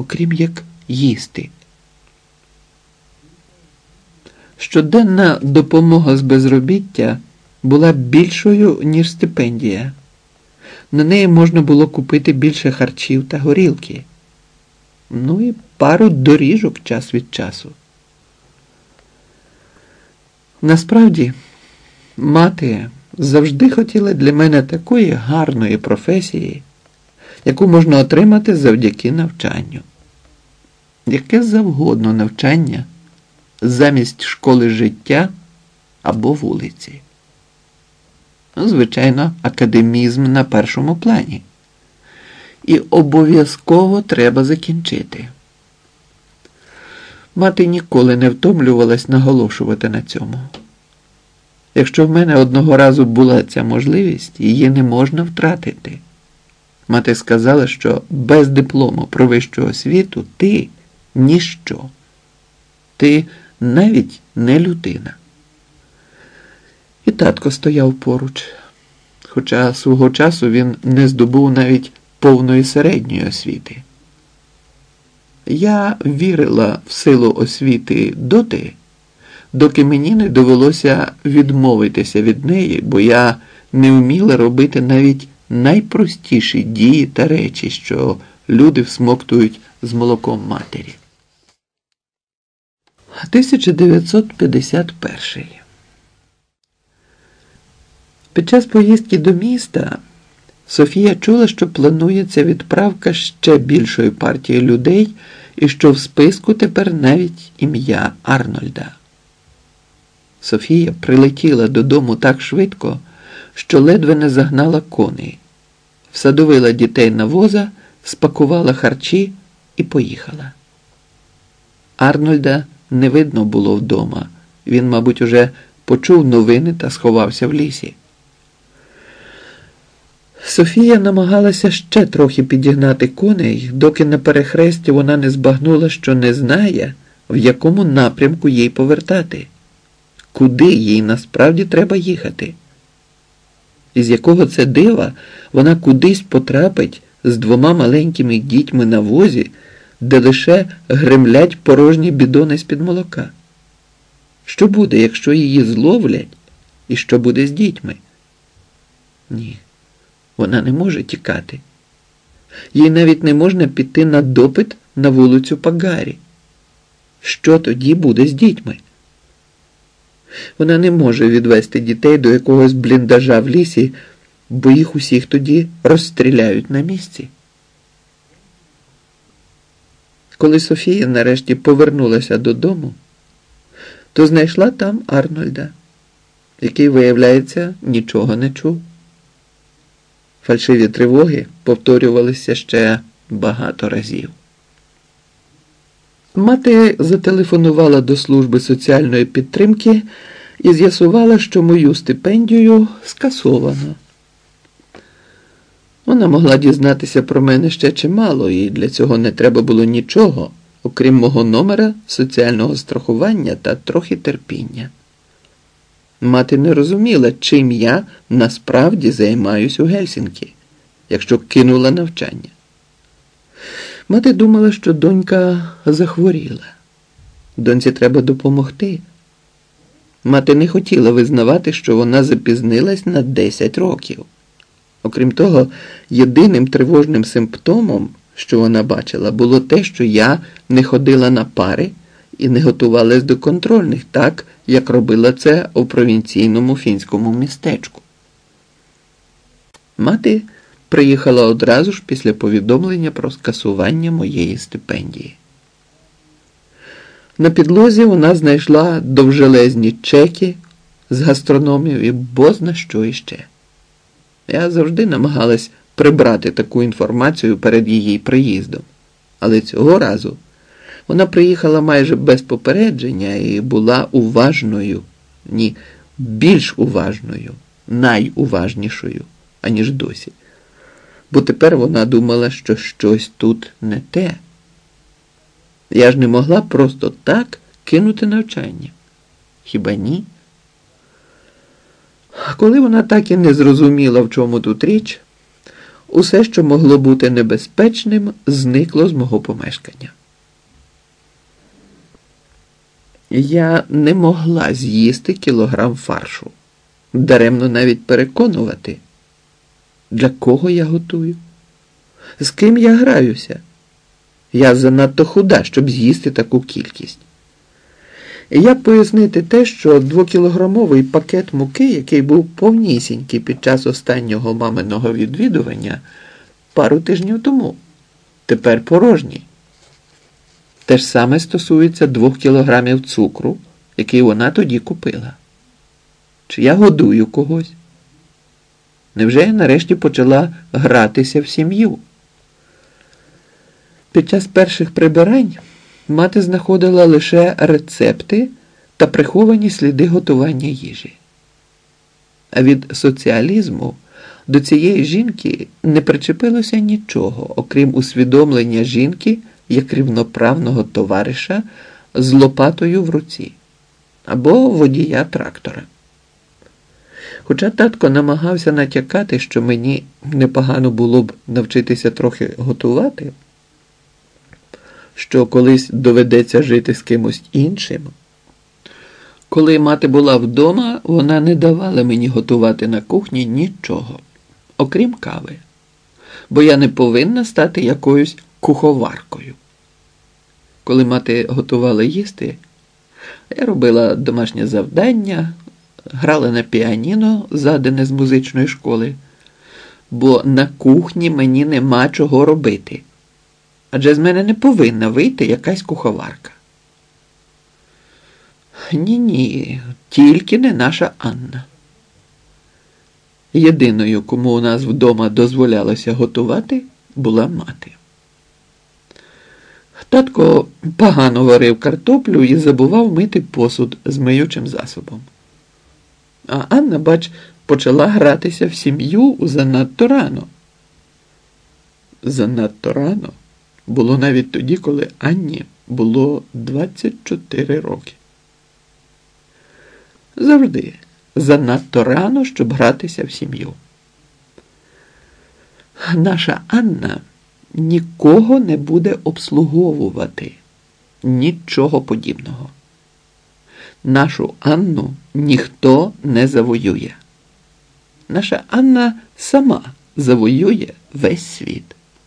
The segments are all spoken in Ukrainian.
окрім як їсти. Щоденна допомога з безробіття була більшою, ніж стипендія. На неї можна було купити більше харчів та горілки. Ну і пару доріжок час від часу. Насправді, мати завжди хотіла для мене такої гарної професії, яку можна отримати завдяки навчанню. Яке завгодно навчання замість школи життя або вулиці. Звичайно, академізм на першому плані. І обов'язково треба закінчити. Мати ніколи не втомлювалась наголошувати на цьому. Якщо в мене одного разу була ця можливість, її не можна втратити. Мати сказала, що без диплому про вищу освіту ти – ніщо. Ти навіть не людина. І татко стояв поруч, хоча свого часу він не здобув навіть повної середньої освіти. Я вірила в силу освіти доти, доки мені не довелося відмовитися від неї, бо я не вміла робити навіть найпростіші дії та речі, що люди всмоктують з молоком матері. 1951. Під час поїздки до міста Софія чула, що планується відправка ще більшої партії людей і що в списку тепер навіть ім'я Арнольда. Софія прилетіла додому так швидко, що ледве не загнала коней, всадовила дітей на воза, спакувала харчі і поїхала. Арнольда не видно було вдома. Він, мабуть, уже почув новини та сховався в лісі. Софія намагалася ще трохи підігнати коней, доки на перехресті вона не збагнула, що не знає, в якому напрямку їй повертати. Куди їй насправді треба їхати? Із якого це дива вона кудись потрапить з двома маленькими дітьми на возі, де лише гремлять порожні бідони з-під молока? Що буде, якщо її зловлять? І що буде з дітьми? Ні, вона не може тікати. Їй навіть не можна піти на допит на вулицю Пагарі. Що тоді буде з дітьми? Вона не може відвести дітей до якогось бліндажа в лісі, бо їх усіх тоді розстріляють на місці. Коли Софія нарешті повернулася додому, то знайшла там Арнольда, який, виявляється, нічого не чув. Фальшиві тривоги повторювалися ще багато разів. Мати зателефонувала до служби соціальної підтримки і з'ясувала, що мою стипендію скасовано. Вона могла дізнатися про мене ще чимало, і для цього не треба було нічого, окрім мого номера соціального страхування та трохи терпіння. Мати не розуміла, чим я насправді займаюсь у Гельсінкі, якщо кинула навчання. Мати думала, що донька захворіла. Доньці треба допомогти. Мати не хотіла визнавати, що вона запізнилась на 10 років. Окрім того, єдиним тривожним симптомом, що вона бачила, було те, що я не ходила на пари і не готувалась до контрольних, так, як робила це у провінційному фінському містечку. Мати приїхала одразу ж після повідомлення про скасування моєї стипендії. На підлозі вона знайшла довжелезні чеки з гастрономів і бозна що іще. Я завжди намагалась прибрати таку інформацію перед її приїздом. Але цього разу вона приїхала майже без попередження і була уважною, ні, більш уважною, найуважнішою, аніж досі. Бо тепер вона думала, що щось тут не те. Я ж не могла просто так кинути навчання. Хіба ні? Коли вона так і не зрозуміла, в чому тут річ, Усе, що могло бути небезпечним, зникло з мого помешкання. Я не могла з'їсти кілограм фаршу. Даремно навіть переконувати. Для кого я готую? З ким я граюся? Я занадто худа, щоб з'їсти таку кількість. Як пояснити те, що 2-кілограмовий пакет муки, який був повнісінький під час останнього маминого відвідування, пару тижнів тому, тепер порожній? Те ж саме стосується 2 кілограмів цукру, який вона тоді купила. Чи я годую когось? Невже я нарешті почала гратися в сім'ю? Під час перших прибирань мати знаходила лише рецепти та приховані сліди готування їжі. А від соціалізму до цієї жінки не причепилося нічого, окрім усвідомлення жінки як рівноправного товариша з лопатою в руці або водія трактора. Хоча татко намагався натякати, що мені непогано було б навчитися трохи готувати, що колись доведеться жити з кимось іншим. Коли мати була вдома, вона не давала мені готувати на кухні нічого, окрім кави, бо я не повинна стати якоюсь куховаркою. Коли мати готувала їсти, я робила домашнє завдання, грала на піаніно, задане з музичної школи, бо на кухні мені нема чого робити. Адже з мене не повинна вийти якась куховарка. Ні, тільки не наша Анна. Єдиною, кому у нас вдома дозволялося готувати, була мати. Татко погано варив картоплю і забував мити посуд з миючим засобом. А Анна, бач, почала гратися в сім'ю занадто рано. Занадто рано було навіть тоді, коли Анні було 24 роки. Завжди занадто рано, щоб гратися в сім'ю. Наша Анна нікого не буде обслуговувати. Нічого подібного. Нашу Анну ніхто не завоює. Наша Анна сама завоює весь світ.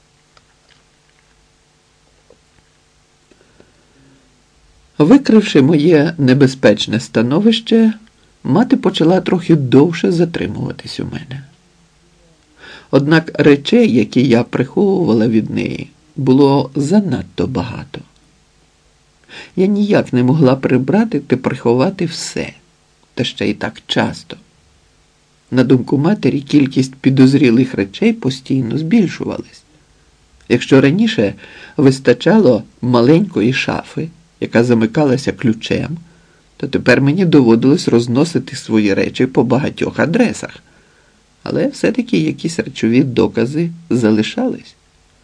Викривши моє небезпечне становище, мати почала трохи довше затримуватись у мене. Однак речей, які я приховувала від неї, було занадто багато. Я ніяк не могла прибрати та приховати все, та ще й так часто. На думку матері, кількість підозрілих речей постійно збільшувалась. Якщо раніше вистачало маленької шафи, яка замикалася ключем, то тепер мені доводилось розносити свої речі по багатьох адресах. Але все-таки якісь речові докази залишались.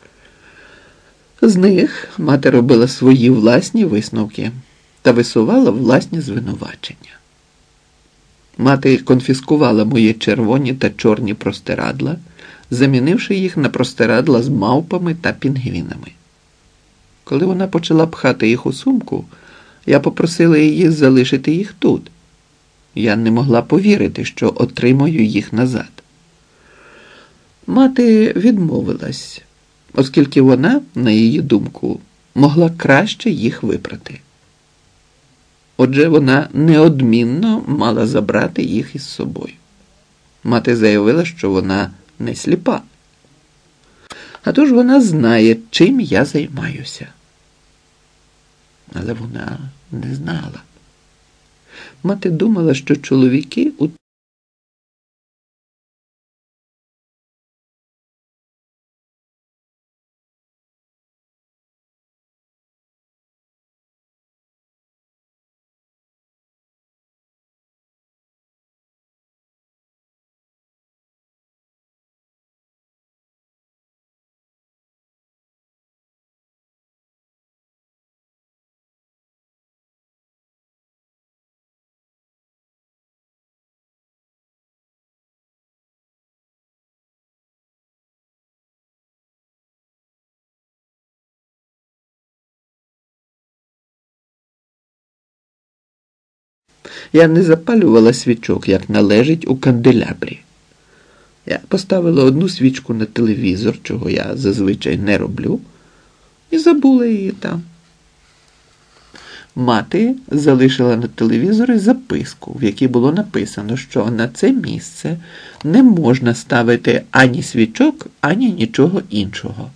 З них мати робила свої власні висновки та висувала власні звинувачення. Мати конфіскувала мої червоні та чорні простирадла, замінивши їх на простирадла з мавпами та пінгвінами. Коли вона почала пхати їх у сумку, я попросила її залишити їх тут. Я не могла повірити, що отримаю їх назад. Мати відмовилась, оскільки вона, на її думку, могла краще їх випрати. Отже, вона неодмінно мала забрати їх із собою. Мати заявила, що вона не сліпа. А тож вона знає, чим я займаюся. Але вона не знала. Мати думала, що чоловіки у Я не запалювала свічок, як належить у канделябрі. Я поставила одну свічку на телевізор, чого я зазвичай не роблю, і забула її там. Мати залишила на телевізорі записку, в якій було написано, що на це місце не можна ставити ані свічок, ані нічого іншого.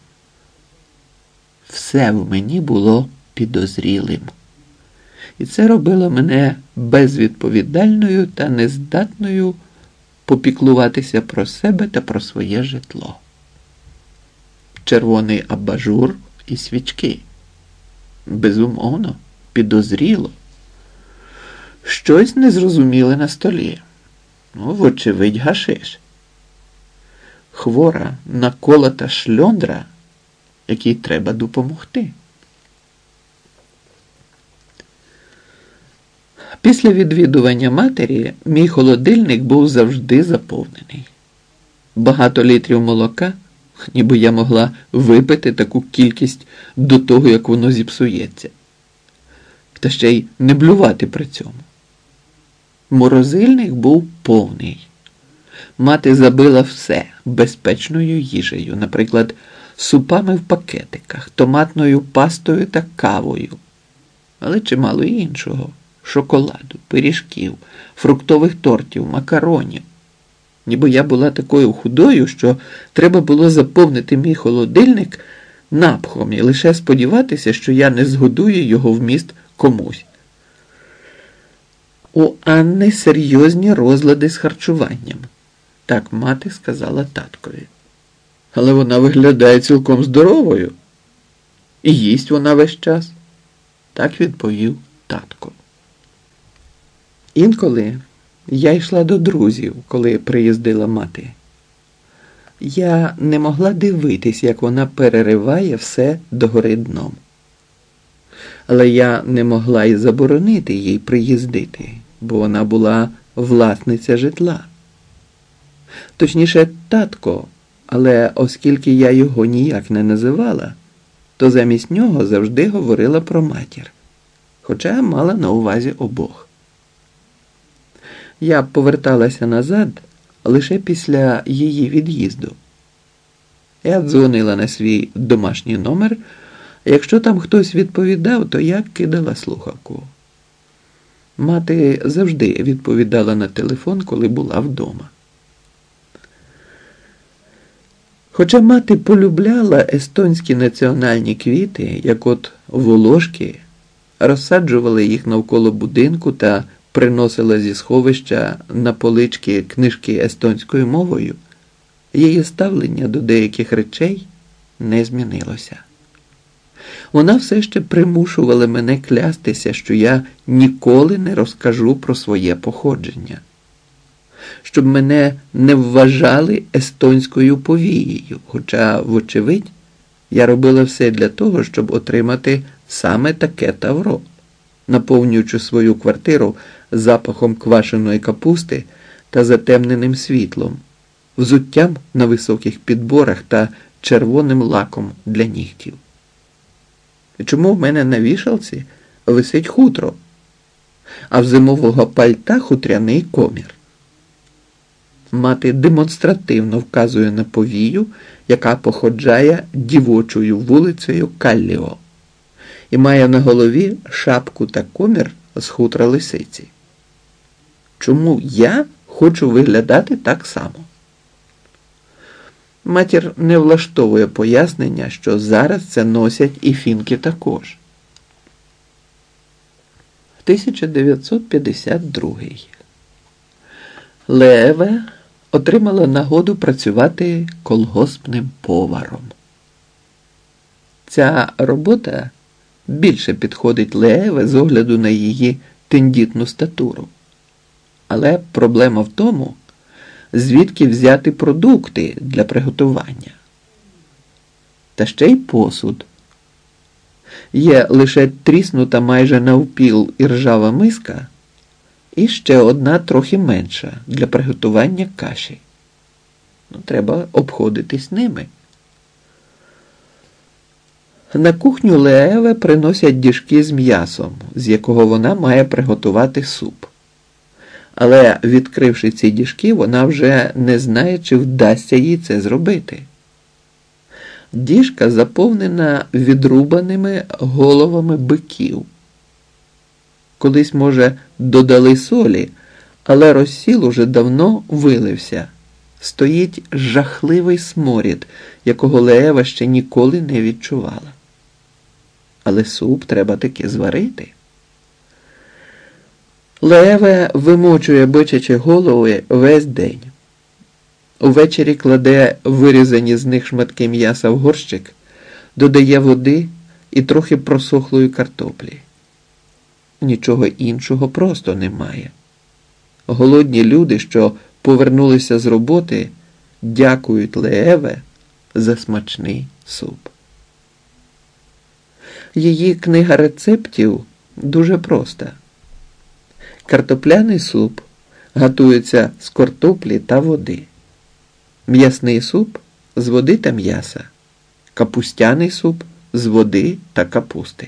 Все в мені було підозрілим. І це робило мене безвідповідальною та нездатною попіклуватися про себе та про своє житло. Червоний абажур і свічки. Безумовно, підозріло. Щось незрозуміле на столі. Вочевидь, гашиш. Хвора, наколота шльондра, якій треба допомогти. Після відвідування матері мій холодильник був завжди заповнений. Багато літрів молока, ніби я могла випити таку кількість до того, як воно зіпсується. Та ще й не блювати при цьому. Морозильник був повний. Мати забила все безпечною їжею, наприклад, супами в пакетиках, томатною пастою та кавою, але чимало іншого. Шоколаду, пиріжків, фруктових тортів, макаронів. Ніби я була такою худою, що треба було заповнити мій холодильник напхом і лише сподіватися, що я не згодую його вміст комусь. У Анни серйозні розлади з харчуванням, так мати сказала таткові. Але вона виглядає цілком здоровою. І їсть вона весь час. Так відповів татко. Інколи я йшла до друзів, коли приїздила мати. Я не могла дивитись, як вона перериває все догори дном. Але я не могла й заборонити їй приїздити, бо вона була власниця житла. Точніше, татко, але оскільки я його ніяк не називала, то замість нього завжди говорила про матір, хоча мала на увазі обох. Я поверталася назад лише після її від'їзду. Я дзвонила на свій домашній номер. Якщо там хтось відповідав, то я кидала слухавку. Мати завжди відповідала на телефон, коли була вдома. Хоча мати полюбляла естонські національні квіти, як от волошки, розсаджувала їх навколо будинку та приносила зі сховища на полички книжки естонською мовою, її ставлення до деяких речей не змінилося. Вона все ще примушувала мене клястися, що я ніколи не розкажу про своє походження, щоб мене не вважали естонською повією, хоча, вочевидь, я робила все для того, щоб отримати саме таке тавро, наповнюючи свою квартиру запахом квашеної капусти та затемненим світлом, взуттям на високих підборах та червоним лаком для нігтів. І чому в мене на вішалці висить хутро, а в зимового пальта хутряний комір? Мати демонстративно вказує на повію, яка походжає дівочою вулицею Калліо і має на голові шапку та комір з хутра лисиці. Чому я хочу виглядати так само? Матір не влаштовує пояснення, що зараз це носять і фінки також. 1952. Лееве отримала нагоду працювати колгоспним поваром. Ця робота більше підходить Лееве з огляду на її тендітну статуру. Але проблема в тому, звідки взяти продукти для приготування. Та ще й посуд. Є лише тріснута майже навпіл іржава миска і ще одна трохи менша для приготування каші. Треба обходитись ними. На кухню Лееве приносять діжки з м'ясом, з якого вона має приготувати суп. Але, відкривши ці діжки, вона вже не знає, чи вдасться їй це зробити. Діжка заповнена відрубаними головами биків. Колись, може, додали солі, але розсіл уже давно вилився. Стоїть жахливий сморід, якого Леева ще ніколи не відчувала. Але суп треба таки зварити. Лееве вимочує бичачі голови весь день. Увечері кладе вирізані з них шматки м'яса в горщик, додає води і трохи просохлої картоплі. Нічого іншого просто немає. Голодні люди, що повернулися з роботи, дякують Лееве за смачний суп. Її книга рецептів дуже проста. Картопляний суп готується з картоплі та води. М'ясний суп з води та м'яса. Капустяний суп з води та капусти.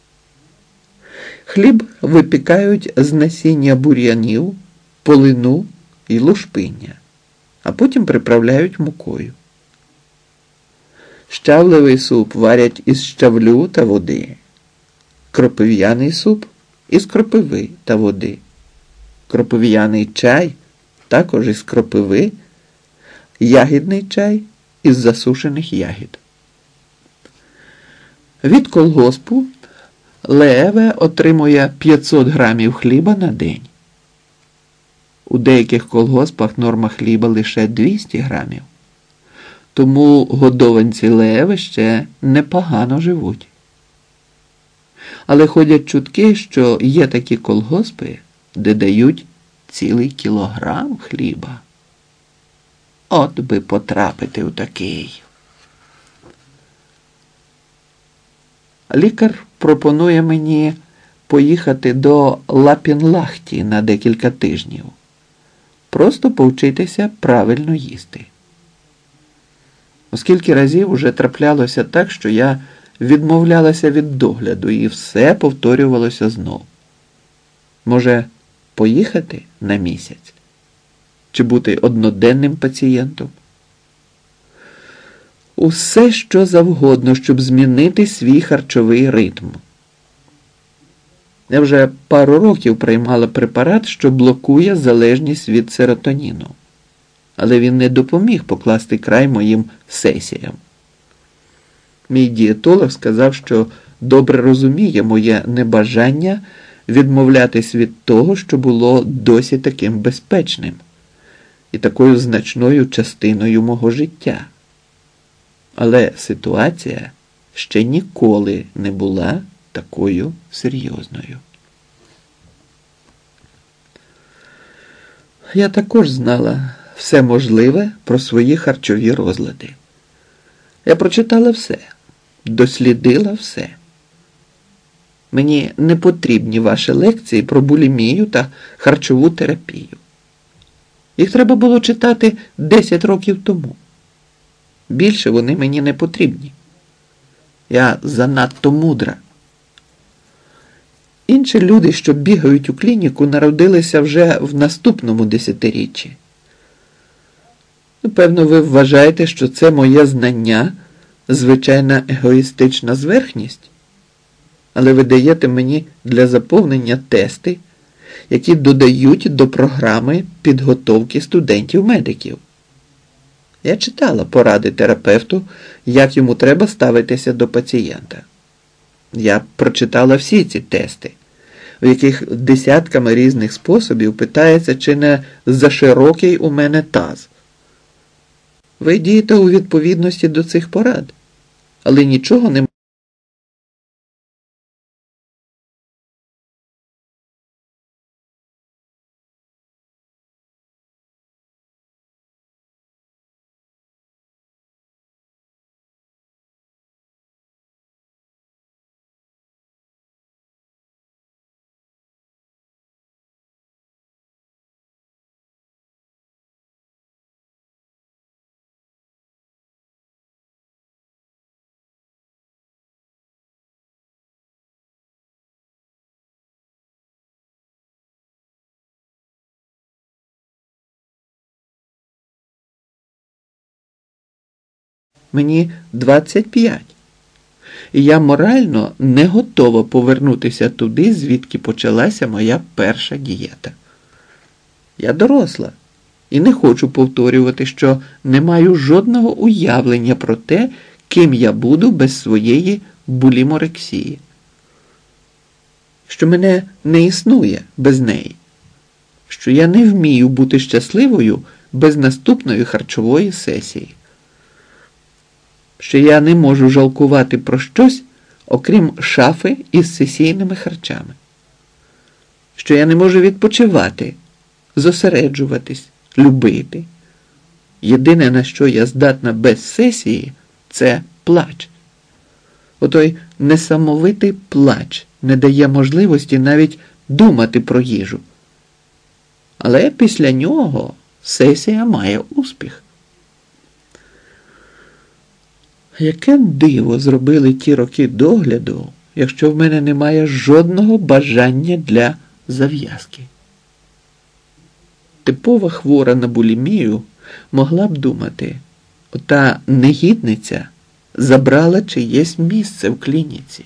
Хліб випікають з насіння бур'янів, полину і лушпиння, а потім приправляють мукою. Щавлевий суп варять із щавлю та води. Кропив'яний суп із кропиви та води. Кропив'яний чай також із кропиви. Ягідний чай із засушених ягід. Від колгоспу Лееве отримує 500 грамів хліба на день. У деяких колгоспах норма хліба лише 200 грамів. Тому годованці Лееви ще непогано живуть. Але ходять чутки, що є такі колгоспи, де дають цілий кілограм хліба. От би потрапити у такий. Лікар пропонує мені поїхати до Лапінлахті на декілька тижнів. Просто повчитися правильно їсти. Оскільки разів уже траплялося так, що я відмовлялася від догляду і все повторювалося знов. Може, поїхати на місяць? Чи бути одноденним пацієнтом? Усе, що завгодно, щоб змінити свій харчовий ритм. Я вже пару років приймала препарат, що блокує залежність від серотоніну. Але він не допоміг покласти край моїм сесіям. Мій дієтолог сказав, що добре розуміє моє небажання відмовлятись від того, що було досі таким безпечним і такою значною частиною мого життя. Але ситуація ще ніколи не була такою серйозною. Я також знала все можливе про свої харчові розлади. Я прочитала все, дослідила все. Мені не потрібні ваші лекції про булімію та харчову терапію. Їх треба було читати 10 років тому. Більше вони мені не потрібні. Я занадто мудра. Інші люди, що бігають у клініку, народилися вже в наступному десятиріччі. Певно, ви вважаєте, що це моє знання – звичайна егоїстична зверхність? Але ви даєте мені для заповнення тести, які додають до програми підготовки студентів-медиків. Я читала поради терапевту, як йому треба ставитися до пацієнта. Я прочитала всі ці тести, в яких десятками різних способів питається, чи не заширокий у мене таз. Ви дієте у відповідності до цих порад, але нічого не Мені 25. І я морально не готова повернутися туди, звідки почалася моя перша дієта. Я доросла і не хочу повторювати, що не маю жодного уявлення про те, ким я буду без своєї буліморексії. Що мене не існує без неї. Що я не вмію бути щасливою без наступної харчової сесії. Що я не можу жалкувати про щось, окрім шафи із сесійними харчами. Що я не можу відпочивати, зосереджуватись, любити. Єдине, на що я здатна без сесії, це плач. Отой несамовитий плач не дає можливості навіть думати про їжу. Але після нього сесія має успіх. Яке диво зробили ті роки догляду, якщо в мене немає жодного бажання для зав'язки. Типова хвора на булімію могла б думати, ота негідниця забрала чиєсь місце в клініці.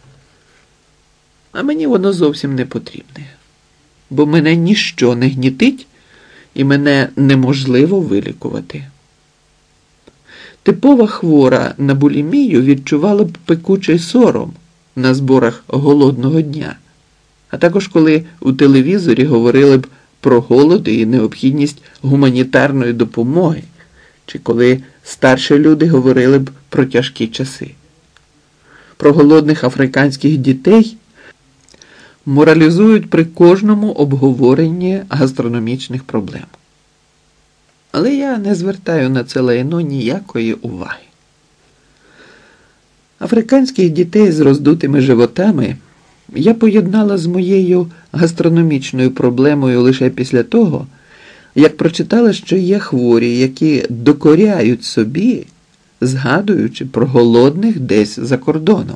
А мені воно зовсім не потрібне, бо мене ніщо не гнітить і мене неможливо вилікувати. Типова хвора на булімію відчувала б пекучий сором на зборах голодного дня, а також коли у телевізорі говорили б про голод і необхідність гуманітарної допомоги, чи коли старші люди говорили б про тяжкі часи. Про голодних африканських дітей моралізують при кожному обговоренні гастрономічних проблем. Але я не звертаю на це лайно ніякої уваги. Африканських дітей з роздутими животами я поєднала з моєю гастрономічною проблемою лише після того, як прочитала, що є хворі, які докоряють собі, згадуючи про голодних десь за кордоном.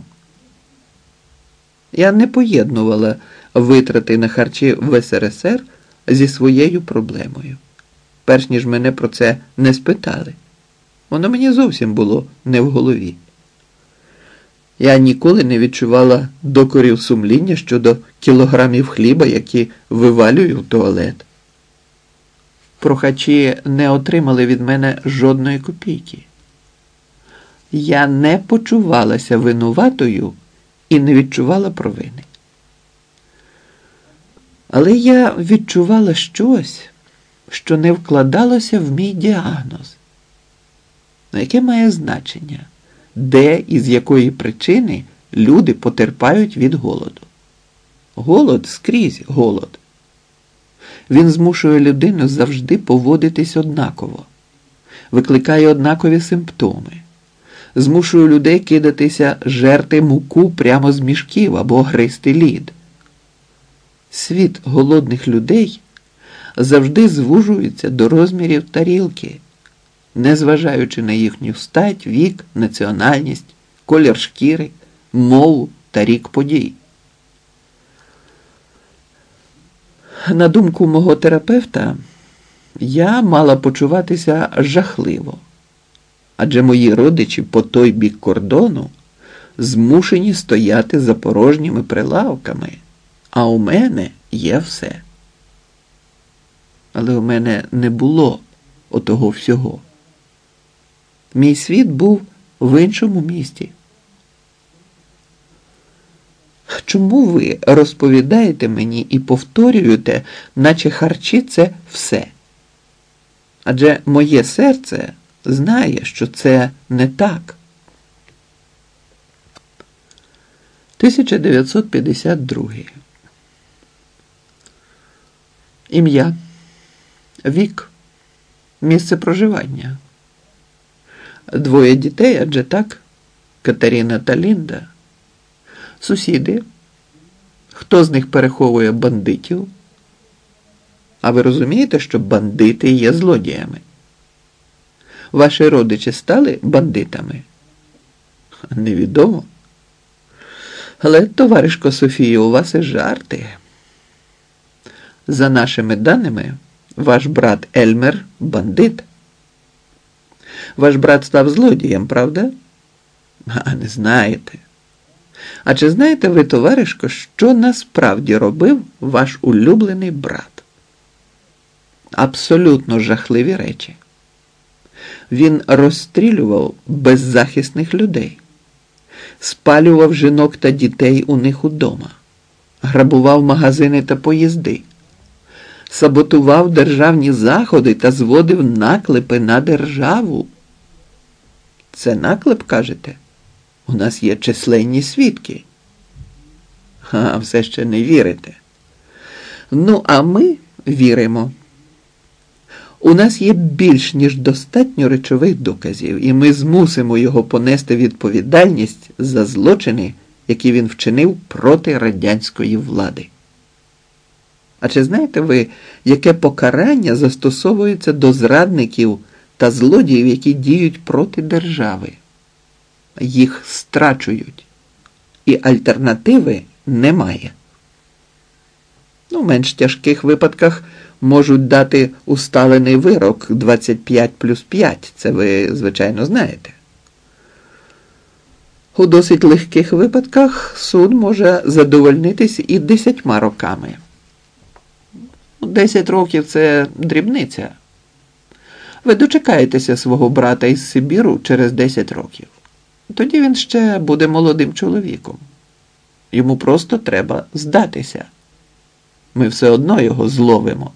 Я не поєднувала витрати на харчі в СРСР зі своєю проблемою, перш ніж мене про це не спитали. Воно мені зовсім було не в голові. Я ніколи не відчувала докорів сумління щодо кілограмів хліба, які вивалюю в туалет. Прохачі не отримали від мене жодної копійки. Я не почувалася винуватою і не відчувала провини. Але я відчувала щось, що не вкладалося в мій діагноз. Яке має значення, де і з якої причини люди потерпають від голоду? Голод скрізь голод. Він змушує людину завжди поводитись однаково, викликає однакові симптоми, змушує людей кидатися жерти муку прямо з мішків або гризти лід. Світ голодних людей завжди звужується до розмірів тарілки, незважаючи на їхню стать, вік, національність, колір шкіри, мову та рік подій. На думку мого терапевта, я мала почуватися жахливо, адже мої родичі по той бік кордону змушені стояти за порожніми прилавками, а у мене є все. Але у мене не було отого всього. Мій світ був в іншому місті. Чому ви розповідаєте мені і повторюєте, наче харчі – це все? Адже моє серце знає, що це не так. 1952. Ім'я, вік, місце проживання. 2 дітей, адже так, Катерина та Лінда. Сусіди. Хто з них переховує бандитів? А ви розумієте, що бандити є злодіями? Ваші родичі стали бандитами? Невідомо. Але, товаришко Софія, у вас і жарти. За нашими даними, ваш брат Ельмер – бандит. Ваш брат став злодієм, правда? А не знаєте. А чи знаєте ви, товаришко, що насправді робив ваш улюблений брат? Абсолютно жахливі речі. Він розстрілював беззахисних людей, спалював жінок та дітей у них удома, грабував магазини та поїзди, саботував державні заходи та зводив наклепи на державу. Це наклеп, кажете? У нас є численні свідки. А все ще не вірите. Ну, а ми віримо. У нас є більш ніж достатньо речових доказів, і ми змусимо його понести відповідальність за злочини, які він вчинив проти радянської влади. А чи знаєте ви, яке покарання застосовується до зрадників та злодіїв, які діють проти держави? Їх страчують. І альтернативи немає. У менш тяжких випадках можуть дати усталений вирок 25+5. Це ви, звичайно, знаєте. У досить легких випадках суд може задовольнитись і 10 роками. 10 років – це дрібниця. Ви дочекаєтеся свого брата із Сибіру через 10 років. Тоді він ще буде молодим чоловіком. Йому просто треба здатися. Ми все одно його зловимо.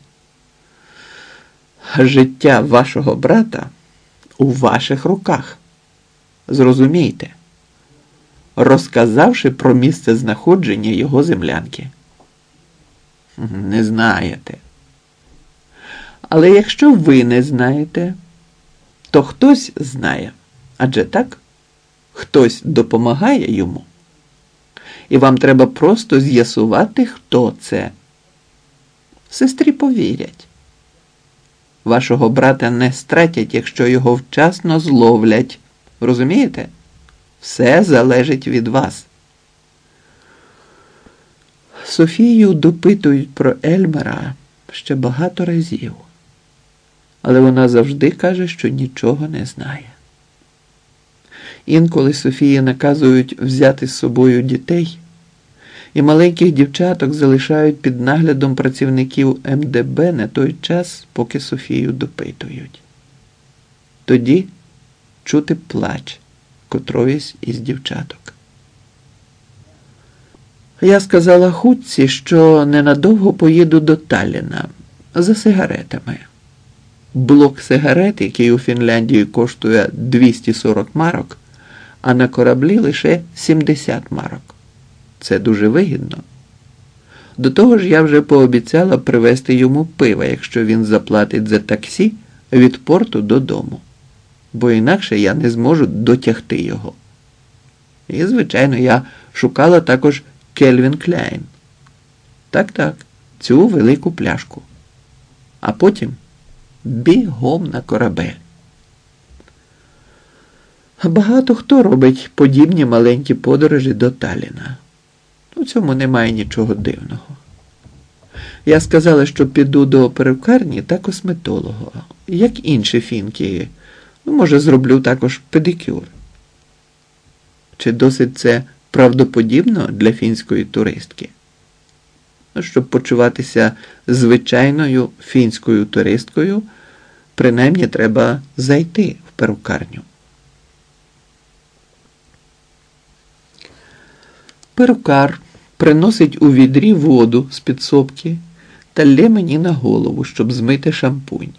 Життя вашого брата у ваших руках. Зрозумійте, розказавши про місце знаходження його землянки. Не знаєте. Але якщо ви не знаєте, то хтось знає. Адже так? Хтось допомагає йому. І вам треба просто з'ясувати, хто це. Сестрі повірять. Вашого брата не стратять, якщо його вчасно зловлять. Розумієте? Все залежить від вас. Софію допитують про Ельмера ще багато разів. Але вона завжди каже, що нічого не знає. Інколи Софії наказують взяти з собою дітей, і маленьких дівчаток залишають під наглядом працівників МДБ на той час, поки Софію допитують. Тоді чути плач котроїсь із дівчаток. Я сказала Хутці, що ненадовго поїду до Талліна за сигаретами. Блок сигарет, який у Фінляндії коштує 240 марок, а на кораблі лише 70 марок. Це дуже вигідно. До того ж, я вже пообіцяла привезти йому пива, якщо він заплатить за таксі від порту додому. Бо інакше я не зможу дотягти його. І, звичайно, я шукала також Кельвін Кляйн. Так, цю велику пляшку. А потім бігом на корабель. Багато хто робить подібні маленькі подорожі до Талліна. У цьому немає нічого дивного. Я сказала, що піду до перукарні та косметолога, як інші фінки. Може, зроблю також педикюр. Чи досить це правдоподібно для фінської туристки? Щоб почуватися звичайною фінською туристкою, принаймні треба зайти в перукарню. Перукар приносить у відрі воду з підсобки та лє мені на голову, щоб змити шампунь.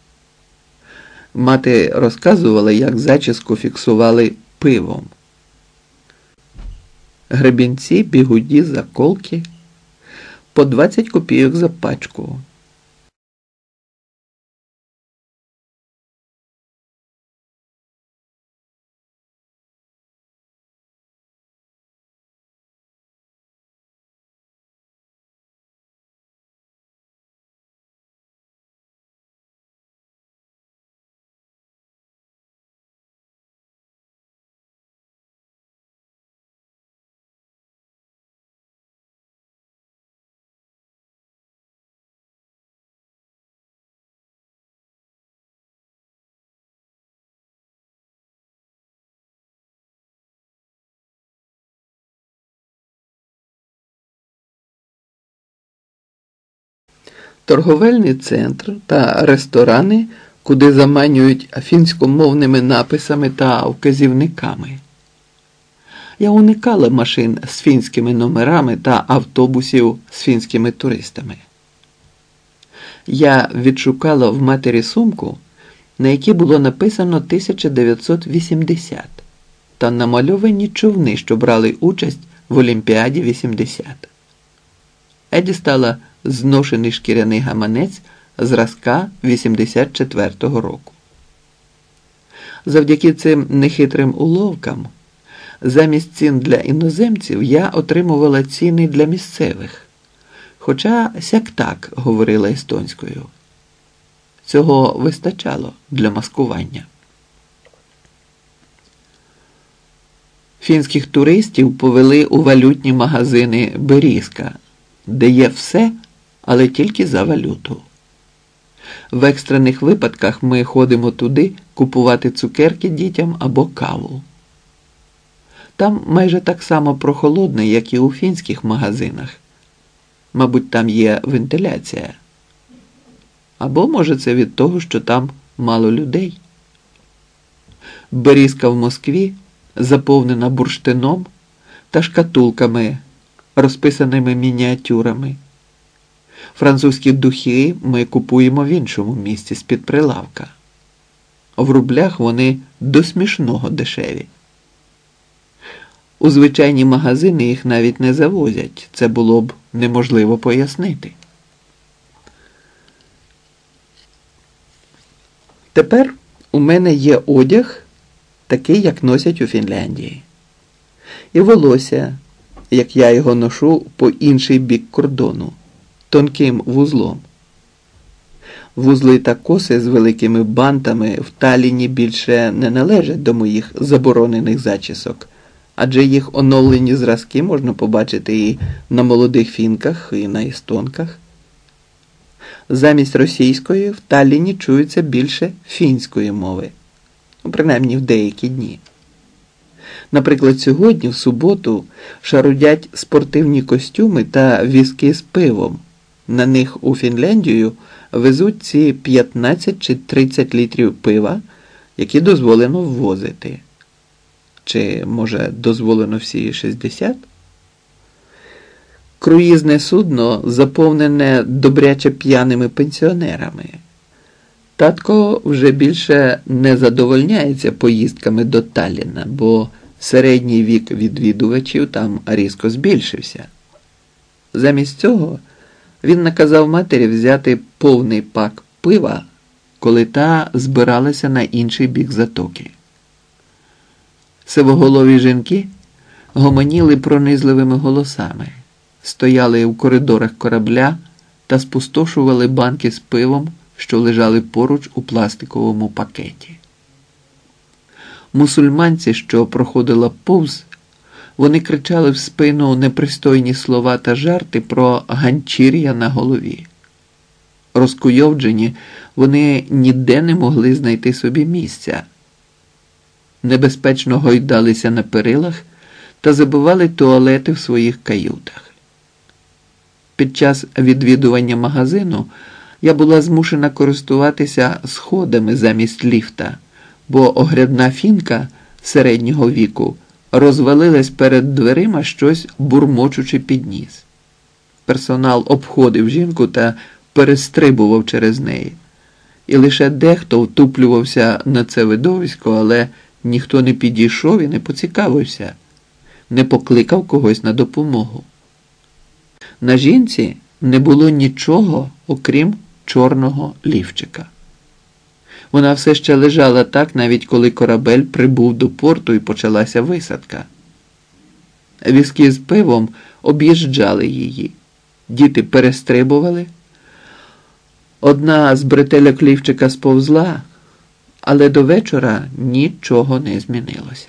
Мати розказувала, як зачіску фіксували пивом. Гребінці, бігуді, заколки – по 20 копійок за пачку. торговельний центр та ресторани, куди заманюють фінськомовними написами та вказівниками. Я уникала машин з фінськими номерами та автобусів з фінськими туристами. Я відшукала в матері сумку, на якій було написано 1980, та намальовані човни, що брали участь в Олімпіаді 80. Я дістала зношений шкіряний гаманець зразка 84-го року. Завдяки цим нехитрим уловкам, замість цін для іноземців я отримувала ціни для місцевих, хоча сяк-так говорила естонською. Цього вистачало для маскування. Фінських туристів повели у валютні магазини «Берізка», де є все, але тільки за валюту. В екстрених випадках ми ходимо туди купувати цукерки дітям або каву. Там майже так само прохолодно, як і у фінських магазинах. Мабуть, там є вентиляція. Або, може, це від того, що там мало людей. Берізка в Москві заповнена бурштином та шкатулками, розписаними мініатюрами. Французькі духи ми купуємо в іншому місці з-під прилавка. В рублях вони до смішного дешеві. У звичайні магазини їх навіть не завозять. Це було б неможливо пояснити. Тепер у мене є одяг, такий, як носять у Фінляндії. І волосся, як я його ношу по інший бік кордону, тонким вузлом. Вузли та коси з великими бантами в Талліні більше не належать до моїх заборонених зачісок, адже їх оновлені зразки можна побачити і на молодих фінках, і на естонках. Замість російської в Талліні чується більше фінської мови, принаймні в деякі дні. Наприклад, сьогодні, в суботу, шарудять спортивні костюми та візки з пивом. На них у Фінляндію везуть ці 15 чи 30 літрів пива, які дозволено ввозити. Чи, може, дозволено всі 60? Круїзне судно заповнене добряче п'яними пенсіонерами. Татко вже більше не задовольняється поїздками до Талліна, бо середній вік відвідувачів там різко збільшився. Замість цього він наказав матері взяти повний пак пива, коли та збиралася на інший бік затоки. Сивоголові жінки гомоніли пронизливими голосами, стояли в коридорах корабля та спустошували банки з пивом, що лежали поруч у пластиковому пакеті. Мусульманці, що проходила повз, вони кричали в спину непристойні слова та жарти про ганчір'я на голові. Розкуйовджені, вони ніде не могли знайти собі місця. Небезпечно гойдалися на перилах та забивали туалети в своїх каютах. Під час відвідування магазину я була змушена користуватися сходами замість ліфта, бо огрядна фінка середнього віку розвалилась перед дверима, щось бурмочучи під ніс. Персонал обходив жінку та перестрибував через неї. І лише дехто втуплювався на це видовисько, але ніхто не підійшов і не поцікавився, не покликав когось на допомогу. На жінці не було нічого, окрім чорного ліфчика. Вона все ще лежала так, навіть коли корабель прибув до порту і почалася висадка. Візки з пивом об'їжджали її. Діти перестрибували. Одна з бретелек ліфчика сповзла, але до вечора нічого не змінилося.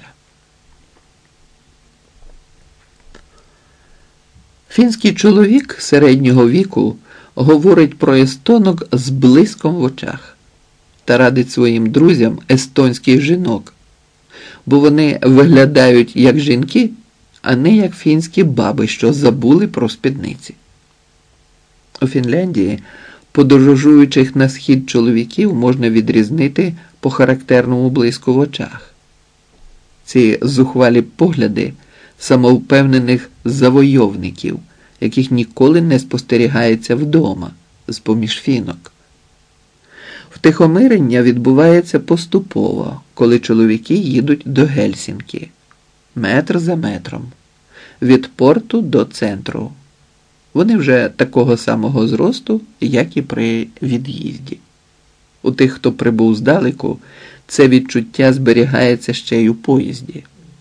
Фінський чоловік середнього віку говорить про естонок з блиском в очах та радить своїм друзям естонських жінок, бо вони виглядають як жінки, а не як фінські баби, що забули про спідниці. У Фінляндії Подорожуючих на схід чоловіків можна відрізнити по характерному блиску в очах. Ці зухвалі погляди самовпевнених завойовників, яких ніколи не спостерігається вдома, з-поміж фінок. Втихомирення відбувається поступово, коли чоловіки їдуть до Гельсінкі, метр за метром, від порту до центру. Вони вже такого самого зросту, як і при від'їзді. У тих, хто прибув здалеку, це відчуття зберігається ще й у поїзді.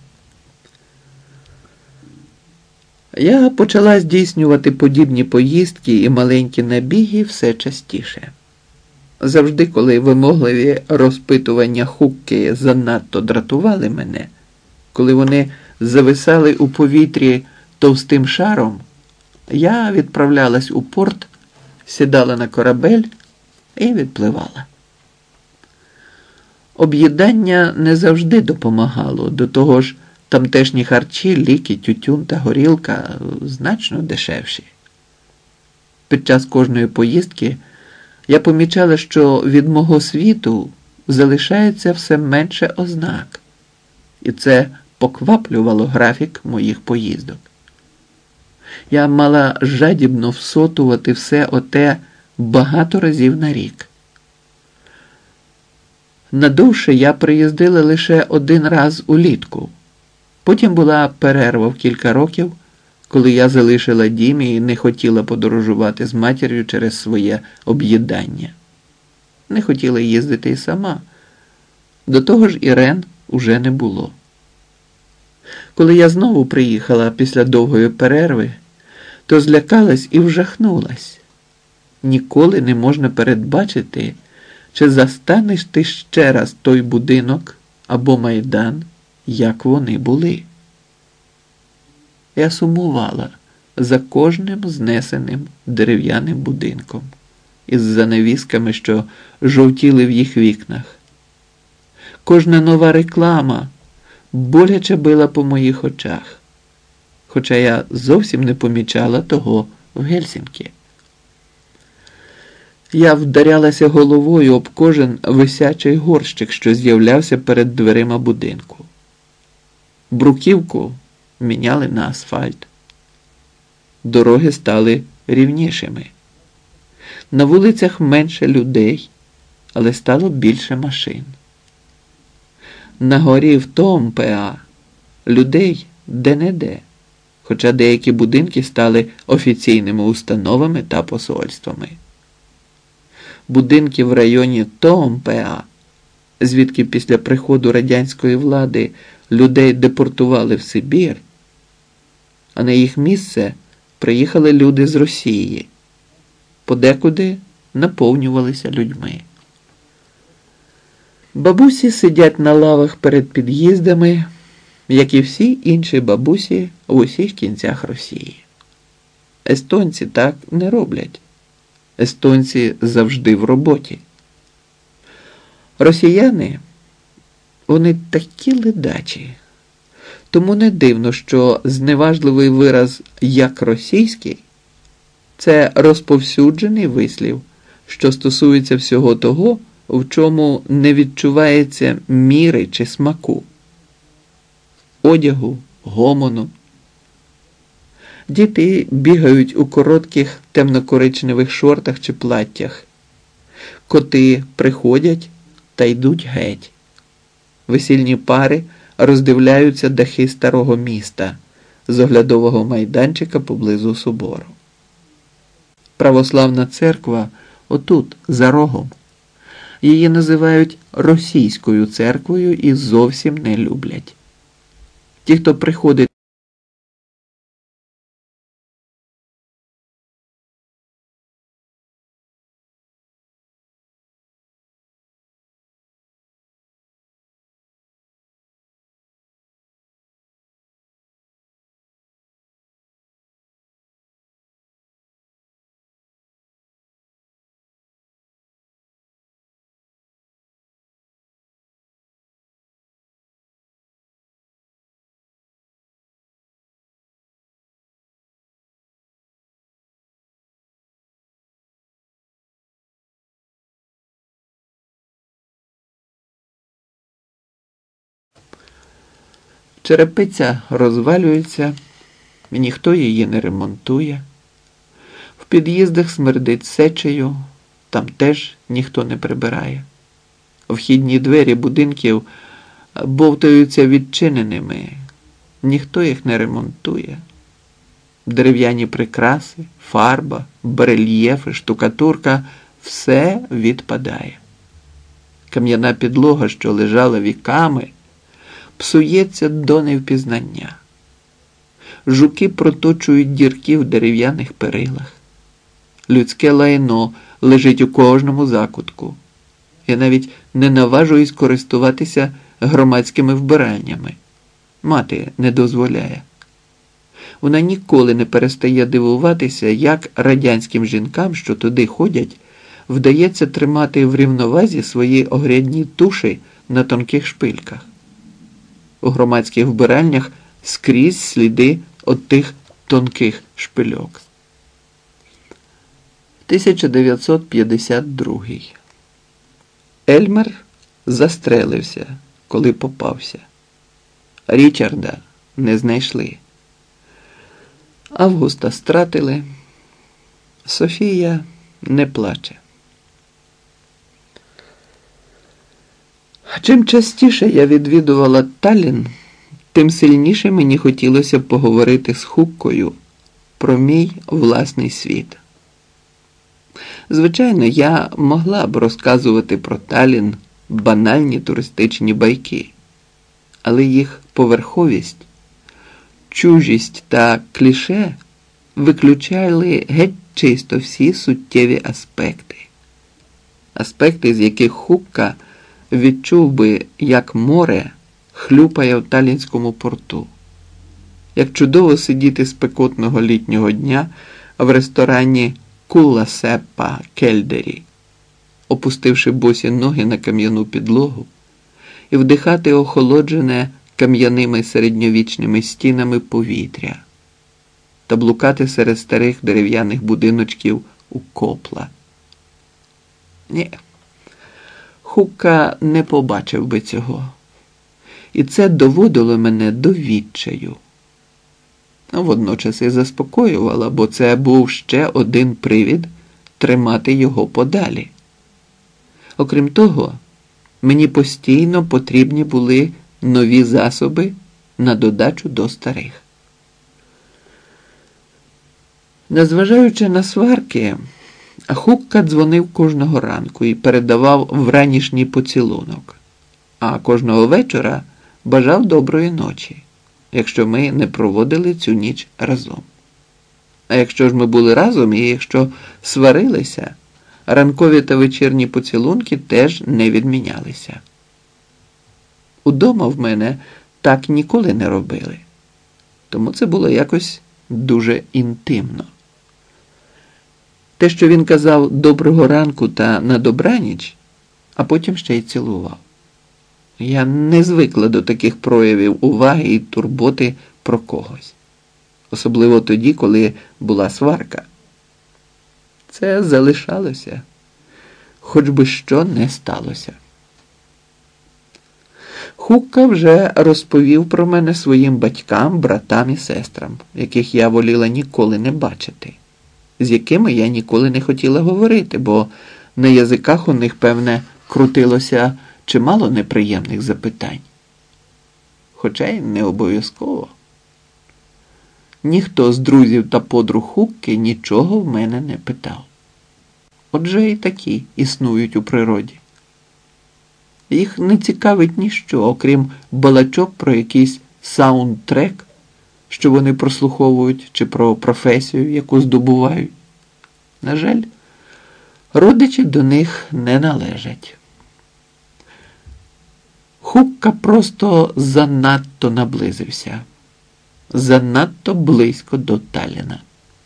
Я почала здійснювати подібні поїздки і маленькі набіги все частіше. Завжди, коли вимогливі розпитування Хукки занадто дратували мене, коли вони зависали у повітрі товстим шаром, я відправлялась у порт, сідала на корабель і відпливала. Об'їдання не завжди допомагало, до того ж тамтешні харчі, ліки, тютюн та горілка значно дешевші. Під час кожної поїздки я помічала, що від мого світу залишається все менше ознак, і це покваплювало графік моїх поїздок. Я мала жадібно всотувати все оте багато разів на рік. Надовше я приїздила лише один раз улітку. Потім була перерва в кілька років, коли я залишила дім і не хотіла подорожувати з матір'ю через своє об'їдання. Не хотіла їздити і сама. До того ж Ірен уже не було. Коли я знову приїхала після довгої перерви, то злякалась і вжахнулась. Ніколи не можна передбачити, чи застанеш ти ще раз той будинок або майдан, як вони були. Я сумувала за кожним знесеним дерев'яним будинком із занавісками, що жовтіли в їх вікнах. Кожна нова реклама боляче била по моїх очах, хоча я зовсім не помічала того в Гельсінкі. Я вдарялася головою об кожен висячий горщик, що з'являвся перед дверима будинку. Бруківку міняли на асфальт. Дороги стали рівнішими. На вулицях менше людей, але стало більше машин. На горі в Томпеа людей де-не-де, хоча деякі будинки стали офіційними установами та посольствами. Будинки в районі Томпеа, звідки після приходу радянської влади людей депортували в Сибір, а на їх місце приїхали люди з Росії, подекуди наповнювалися людьми. Бабусі сидять на лавах перед під'їздами, як і всі інші бабусі в усіх кінцях Росії. Естонці так не роблять. Естонці завжди в роботі. Росіяни, вони такі ледачі. Тому не дивно, що зневажливий вираз «як російський» – це розповсюджений вислів, що стосується всього того, в чому не відчувається міри чи смаку. Одягу, гомону. Діти бігають у коротких темно-коричневих шортах чи платтях. Коти приходять та йдуть геть. Весільні пари роздивляються дахи старого міста з оглядового майданчика поблизу собору. Православна церква отут, за рогом. Її називають російською церквою і зовсім не люблять. Ті, хто приходить Черепиця розвалюється, і ніхто її не ремонтує. В під'їздах смердить сечею, там теж ніхто не прибирає. Вхідні двері будинків бовтаються відчиненими, ніхто їх не ремонтує. Дерев'яні прикраси, фарба, барельєфи, штукатурка – все відпадає. Кам'яна підлога, що лежала віками, псується до невпізнання. Жуки проточують дірки в дерев'яних перилах. Людське лайно лежить у кожному закутку. Я навіть не наважуюсь користуватися громадськими вбиральнями. Мати не дозволяє. Вона ніколи не перестає дивуватися, як радянським жінкам, що туди ходять, вдається тримати в рівновазі свої огрядні туші на тонких шпильках. У громадських вбиральнях скрізь сліди от тих тонких шпильок. 1952. Ельмер застрелився, коли попався. Річарда не знайшли. Августа стратили. Софія не плаче. Чим частіше я відвідувала Таллін, тим сильніше мені хотілося поговорити з Хуккою про мій власний світ. Звичайно, я могла б розказувати про Таллін банальні туристичні байки, але їх поверховість, чужість та кліше виключали геть чисто всі суттєві аспекти. Аспекти, з яких Хукка відчув би, як море хлюпає в талінському порту. Як чудово сидіти спекотного літнього дня в ресторані Кулла Сеппа Кельдері, опустивши босі ноги на кам'яну підлогу і вдихати охолоджене кам'яними середньовічними стінами повітря та блукати серед старих дерев'яних будиночків у Копла. Ні, Хукка не побачив би цього. І це доводило мене до відчаю. Водночас і заспокоювала, бо це був ще один привід тримати його подалі. Окрім того, мені постійно потрібні були нові засоби на додачу до старих. Незважаючи на сварки, Хукка дзвонив кожного ранку і передавав вранішній поцілунок, а кожного вечора бажав доброї ночі, якщо ми не проводили цю ніч разом. А якщо ж ми були разом і якщо сварилися, ранкові та вечірні поцілунки теж не відмінялися. Удома в мене так ніколи не робили, тому це було якось дуже інтимно. Те, що він казав «доброго ранку» та «на добраніч», а потім ще й цілував. Я не звикла до таких проявів уваги і турботи про когось. Особливо тоді, коли була сварка. Це залишалося, хоч би що не сталося. Хукка вже розповів про мене своїм батькам, братам і сестрам, яких я воліла ніколи не бачити, з якими я ніколи не хотіла говорити, бо на язиках у них, певне, крутилося чимало неприємних запитань. Хоча й не обов'язково. Ніхто з друзів та подруг Хукки нічого в мене не питав. Отже і такі існують у природі. Їх не цікавить ніщо, окрім балачок про якийсь саундтрек, що вони прослуховують, чи про професію, яку здобувають. На жаль, родичі до них не належать. Хукка просто занадто наблизився. Занадто близько до Талліна.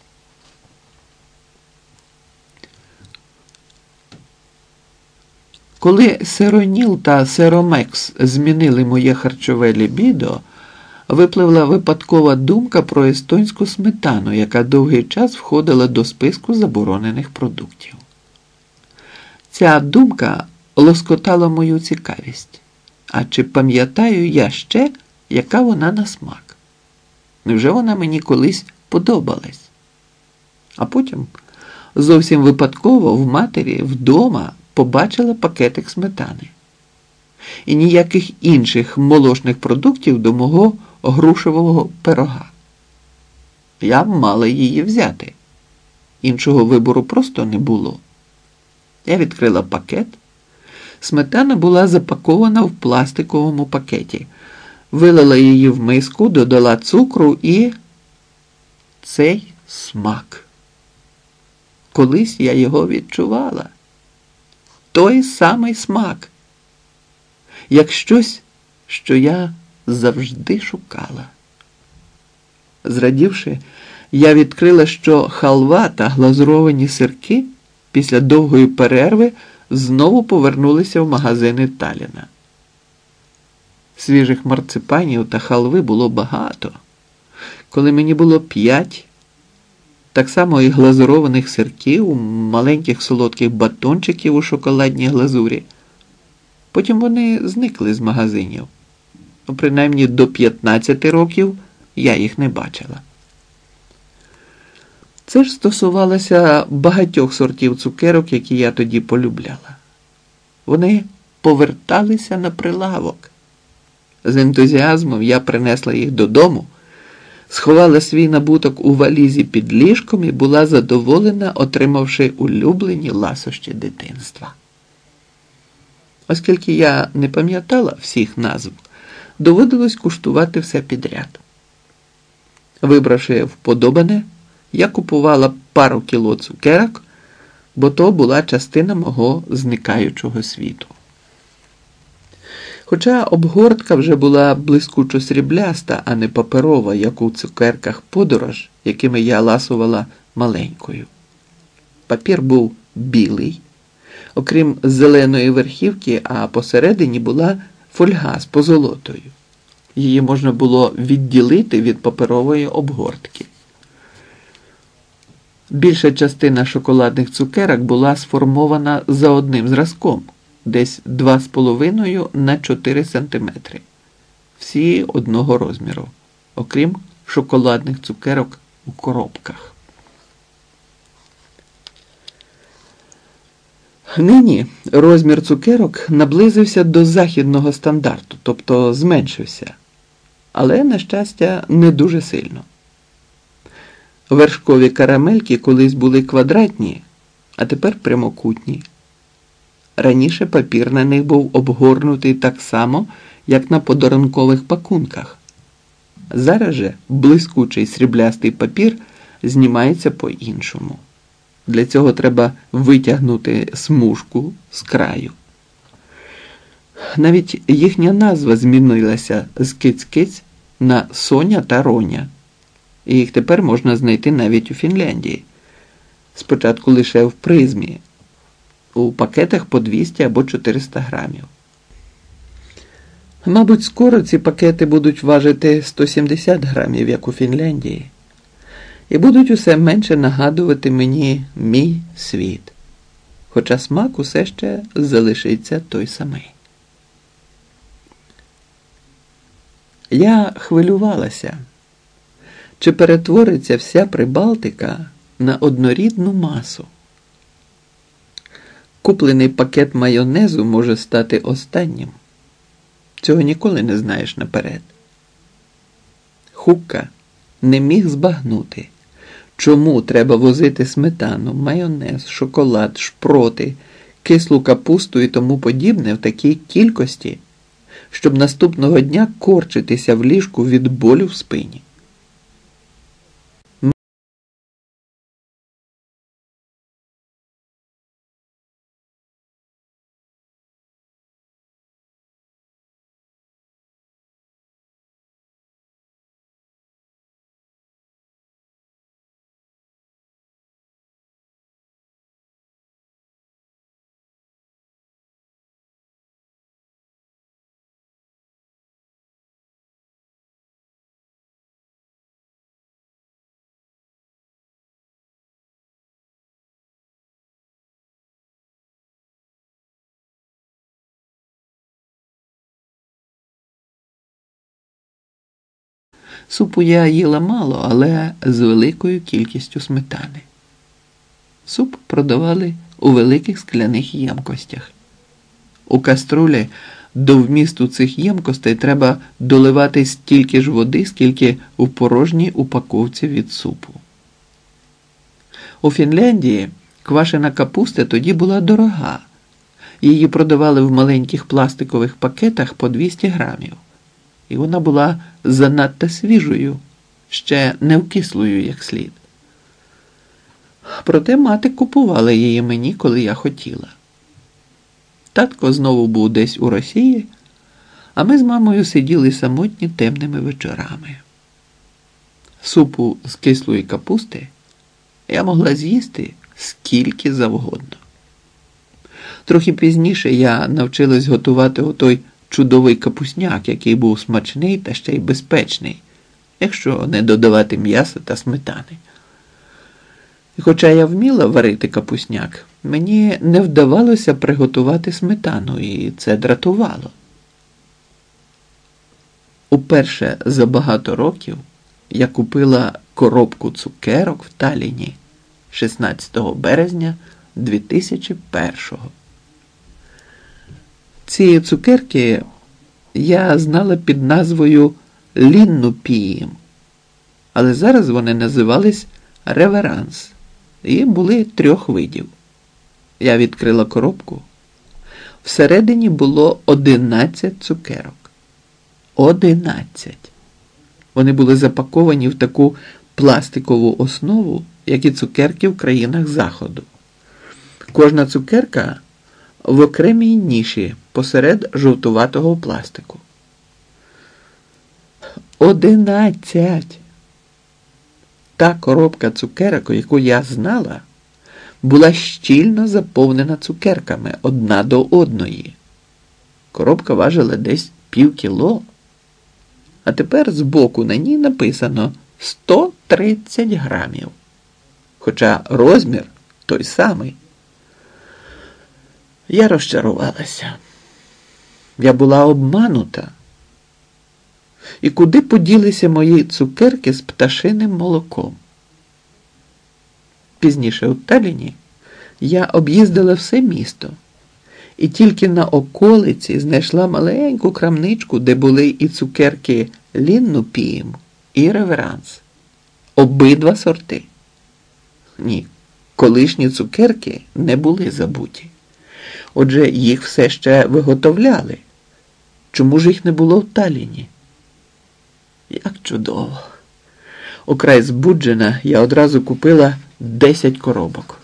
Коли Сероніл та Серомекс змінили моє харчове лібідо, випливла випадкова думка про естонську сметану, яка довгий час входила до списку заборонених продуктів. Ця думка лоскотала мою цікавість. А чи пам'ятаю я ще, яка вона на смак. Невже вона мені колись подобалась? А потім зовсім випадково в матері вдома побачила пакетик сметани. І ніяких інших молочних продуктів до мого грушевого пирога. Я мала її взяти. Іншого вибору просто не було. Я відкрила пакет. Сметана була запакована в пластиковому пакеті. Вилила її в миску, додала цукру і... цей смак. Колись я його відчувала. Той самий смак. Як щось, що я завжди шукала. Зрадівши, я відкрила, що халва та глазуровані сирки після довгої перерви знову повернулися в магазини Таліна. Свіжих марципанів та халви було багато. Коли мені було 5, так само і глазурованих сирків, маленьких солодких батончиків у шоколадній глазурі. Потім вони зникли з магазинів. Принаймні до 15 років я їх не бачила. Це ж стосувалося багатьох сортів цукерок, які я тоді полюбляла. Вони поверталися на прилавок. З ентузіазмом я принесла їх додому, сховала свій набуток у валізі під ліжком і була задоволена, отримавши улюблені ласощі дитинства. Оскільки я не пам'ятала всіх назв, доводилось куштувати все підряд. Вибравши вподобане, я купувала пару кіло цукерок, бо то була частина мого зникаючого світу. Хоча обгортка вже була блискучо срібляста, а не паперова, як у цукерках «Подорож», якими я ласувала маленькою. Папір був білий, окрім зеленої верхівки, а посередині була фольга з позолотою. Її можна було відділити від паперової обгортки. Більша частина шоколадних цукерок була сформована за одним зразком, десь 2,5 на 4 сантиметри. Всі одного розміру, окрім шоколадних цукерок у коробках. Нині розмір цукерок наблизився до західного стандарту, тобто зменшився. Але, на щастя, не дуже сильно. Вершкові карамельки колись були квадратні, а тепер прямокутні. Раніше папір на них був обгорнутий так само, як на подарункових пакунках. Зараз же блискучий сріблястий папір знімається по-іншому. Для цього треба витягнути смужку з краю. Навіть їхня назва змінилася з Киць-Киць на Соня та Роня. І їх тепер можна знайти навіть у Фінляндії. Спочатку лише в призмі. У пакетах по 200 або 400 грамів. Мабуть, скоро ці пакети будуть важити 170 грамів, як у Фінляндії. І будуть усе менше нагадувати мені мій світ. Хоча смак усе ще залишиться той самий. Я хвилювалася. Чи перетвориться вся Прибалтика на однорідну масу? Куплений пакет майонезу може стати останнім. Цього ніколи не знаєш наперед. Хукка не міг збагнути, чому треба возити сметану, майонез, шоколад, шпроти, кислу капусту і тому подібне в такій кількості, щоб наступного дня корчитися в ліжку від болю в спині. Супу я їла мало, але з великою кількістю сметани. Суп продавали у великих скляних ємкостях. У каструлі до вмісту цих ємкостей треба доливати стільки ж води, скільки у порожній упаковці від супу. У Фінляндії квашена капуста тоді була дорога. Її продавали в маленьких пластикових пакетах по 200 грамів. І вона була занадто свіжою, ще не вкислою як слід. Проте мати купувала її мені, коли я хотіла. Татко знову був десь у Росії, а ми з мамою сиділи самотні темними вечорами. Супу з кислої капусти я могла з'їсти скільки завгодно. Трохи пізніше я навчилась готувати отой чудовий капусняк, який був смачний та ще й безпечний, якщо не додавати м'яса та сметани. І хоча я вміла варити капусняк, мені не вдавалося приготувати сметану, і це дратувало. Уперше за багато років я купила коробку цукерок в Талліні 16 березня 2001-го. Ці цукерки я знала під назвою Ліннупіїм, але зараз вони називались Реверанс і були 3 видів. Я відкрила коробку. Всередині було 11 цукерок. 11. Вони були запаковані в таку пластикову основу, як і цукерки в країнах Заходу. Кожна цукерка в окремій ніші посеред жовтуватого пластику. 11! Та коробка цукерок, яку я знала, була щільно заповнена цукерками одна до одної. Коробка важила десь пів кіло. А тепер збоку на ній написано 130 грамів. Хоча розмір той самий. Я розчарувалася. Я була обманута. І куди поділися мої цукерки з пташиним молоком? Пізніше у Талліні я об'їздила все місто. І тільки на околиці знайшла маленьку крамничку, де були і цукерки Ліннупіїм, і Реверанс. Обидва сорти. Ні, колишні цукерки не були забуті. Отже, їх все ще виготовляли. Чому ж їх не було в Талліні? Як чудово. Окрай збуджена, я одразу купила 10 коробок.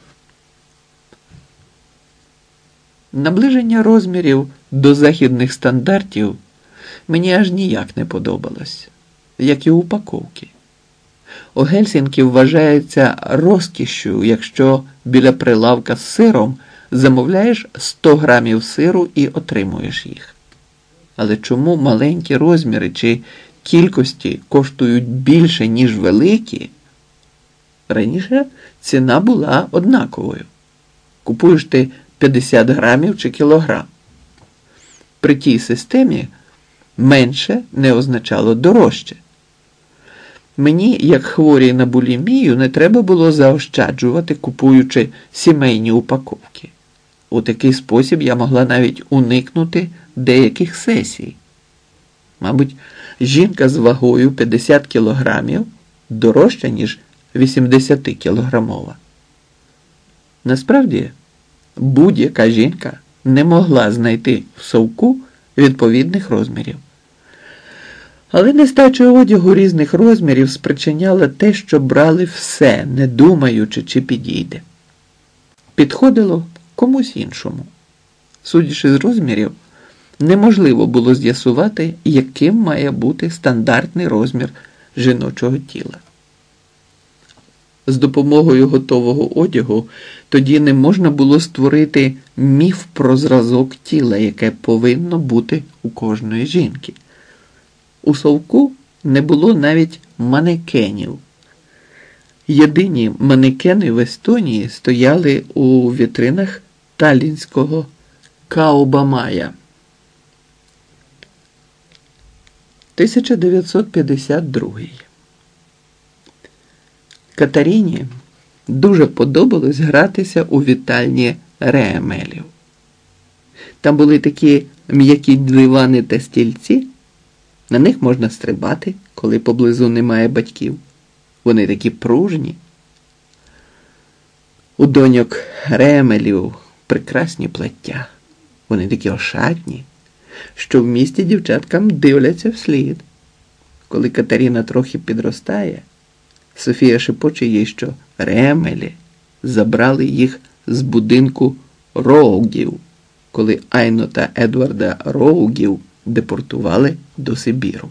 Наближення розмірів до західних стандартів мені аж ніяк не подобалось, як і упаковки. У Гельсінкі вважається розкішшю, якщо біля прилавка з сиром замовляєш 100 грамів сиру і отримуєш їх. Але чому маленькі розміри чи кількості коштують більше, ніж великі? Раніше ціна була однаковою. Купуєш ти 50 грамів чи кілограм. При тій системі менше не означало дорожче. Мені, як хворій на булімію, не треба було заощаджувати, купуючи сімейні упаковки. У такий спосіб я могла навіть уникнути деяких сесій. Мабуть, жінка з вагою 50 кілограмів дорожча, ніж 80-кілограмова. Насправді, будь-яка жінка не могла знайти в совку відповідних розмірів. Але нестача одягу різних розмірів спричиняла те, що брали все, не думаючи, чи підійде. Підходило комусь іншому. Судячи з розмірів, неможливо було з'ясувати, яким має бути стандартний розмір жіночого тіла. З допомогою готового одягу тоді не можна було створити міф про зразок тіла, яке повинно бути у кожної жінки. У совку не було навіть манекенів. Єдині манекени в Естонії стояли у вітринах таллінського Каубамая. 1952. Катерині дуже подобалось гратися у вітальні Реемелів. Там були такі м'які дивани та стільці, на них можна стрибати, коли поблизу немає батьків. Вони такі пружні. У доньок Реемелів прекрасні плаття. Вони такі ошатні, що в місті дівчаткам дивляться вслід. Коли Катерина трохи підростає, Софія шепоче їй, що Реемелі забрали їх з будинку Роугів, коли Айно та Едварда Роугів депортували до Сибіру.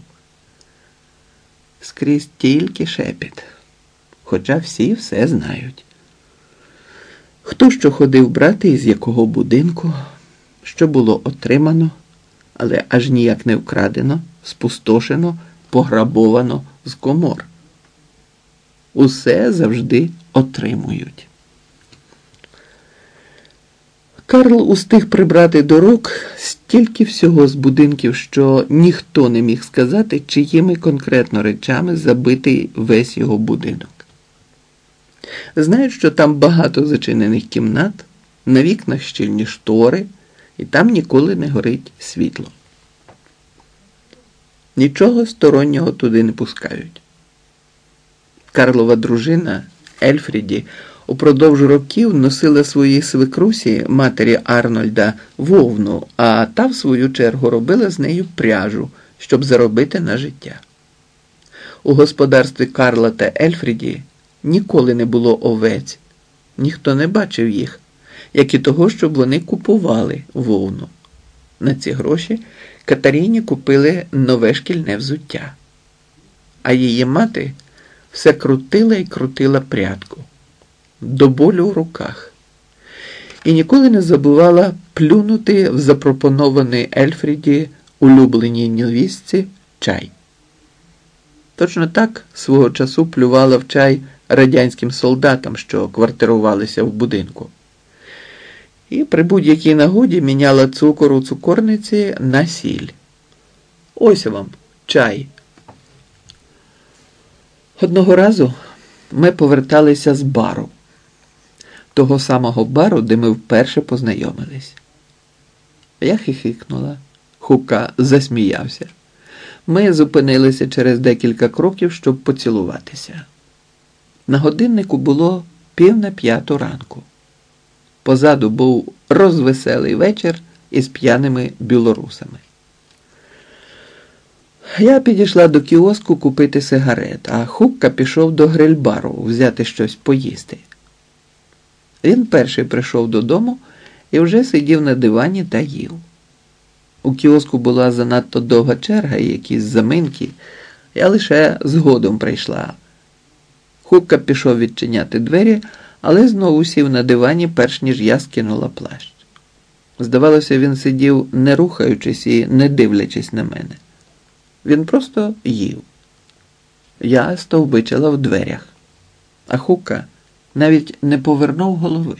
Скрізь тільки шепіт, хоча всі все знають. Хто що ходив брати із якого будинку, що було отримано, але аж ніяк не вкрадено, спустошено, пограбовано з комор. Усе завжди отримують. Карл устиг прибрати до рук стільки всього з будинків, що ніхто не міг сказати, чиїми конкретно речами забитий весь його будинок. Знають, що там багато зачинених кімнат, на вікнах щільні штори, і там ніколи не горить світло. Нічого стороннього туди не пускають. Карлова дружина Ельфріді упродовж років носила своїй свекрусі, матері Арнольда, вовну, а та, в свою чергу, робила з нею пряжу, щоб заробити на життя. У господарстві Карла та Ельфріді ніколи не було овець, ніхто не бачив їх, як і того, щоб вони купували вовну. На ці гроші Катерині купили нове шкільне взуття, а її мати все крутила і крутила прядку, до болю в руках, і ніколи не забувала плюнути в запропонований Ельфріді улюбленій невістці чай. Точно так свого часу плювала в чай радянським солдатам, що квартирувалися в будинку. І при будь-якій нагоді міняла цукор у цукорниці на сіль. Ось вам чай. Одного разу ми поверталися з бару. Того самого бару, де ми вперше познайомились. Я хихикнула. Хука засміявся. Ми зупинилися через декілька кроків, щоб поцілуватися. На годиннику було 4:45 ранку. Позаду був розвеселий вечір із п'яними білорусами. Я підійшла до кіоску купити сигарет, а Хукка пішов до гриль-бару взяти щось поїсти. Він перший прийшов додому і вже сидів на дивані та їв. У кіоску була занадто довга черга і якісь заминки. Я лише згодом прийшла. Хукка пішов відчиняти двері, але знову сів на дивані, перш ніж я скинула плащ. Здавалося, він сидів, не рухаючись і не дивлячись на мене. Він просто їв. Я стовбичила в дверях, а Хукка навіть не повернув голови.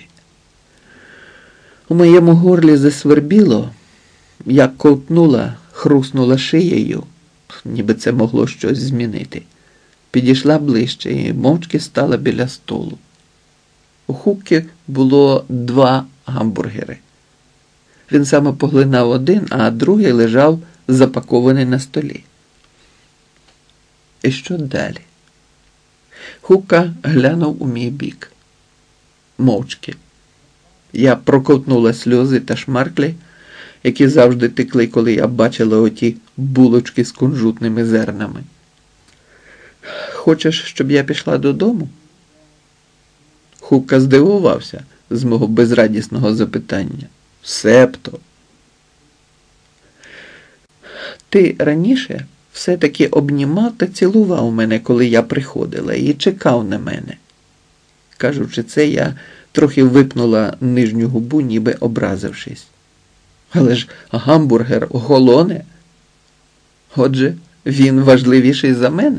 У моєму горлі засвербіло, я ковтнула, хруснула шиєю, ніби це могло щось змінити. Підійшла ближче і мовчки стала біля столу. У Хукки було 2 гамбургери. Він саме поглинав один, а другий лежав запакований на столі. І що далі? Хукка глянув у мій бік. Мовчки. Я проковтнула сльози та шмарклі, які завжди текли, коли я бачила оті булочки з кунжутними зернами. Хочеш, щоб я пішла додому? Хукка здивувався з мого безрадісного запитання. Себто. Ти раніше все-таки обнімав та цілував мене, коли я приходила, і чекав на мене. Кажучи це, я трохи випнула нижню губу, ніби образившись. Але ж гамбургер голоне. Отже, він важливіший за мене.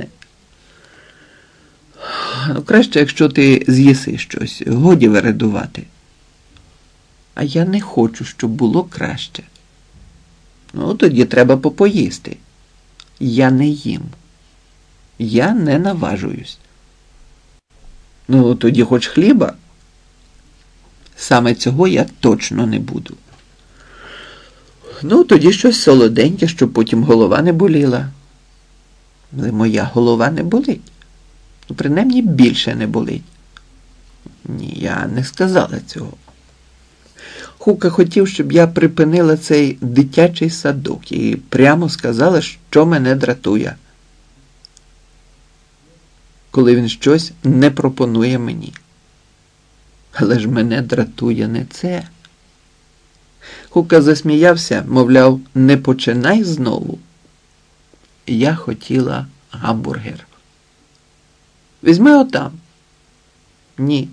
Краще, якщо ти з'їси щось, годі вередувати. А я не хочу, щоб було краще. Тоді треба попоїсти. Я не їм. Я не наважуюсь. Ну, тоді хоч хліба. Саме цього я точно не буду. Ну, тоді щось солоденьке, щоб потім голова не боліла. Але моя голова не болить. Ну, принаймні більше не болить. Ні, я не сказала цього. Хука хотів, щоб я припинила цей дитячий садок і прямо сказала, що мене дратує. Коли він щось не пропонує мені. Але ж мене дратує не це. Хука засміявся, мовляв, не починай знову. Я хотіла гамбургер. Візьми отам. Ні.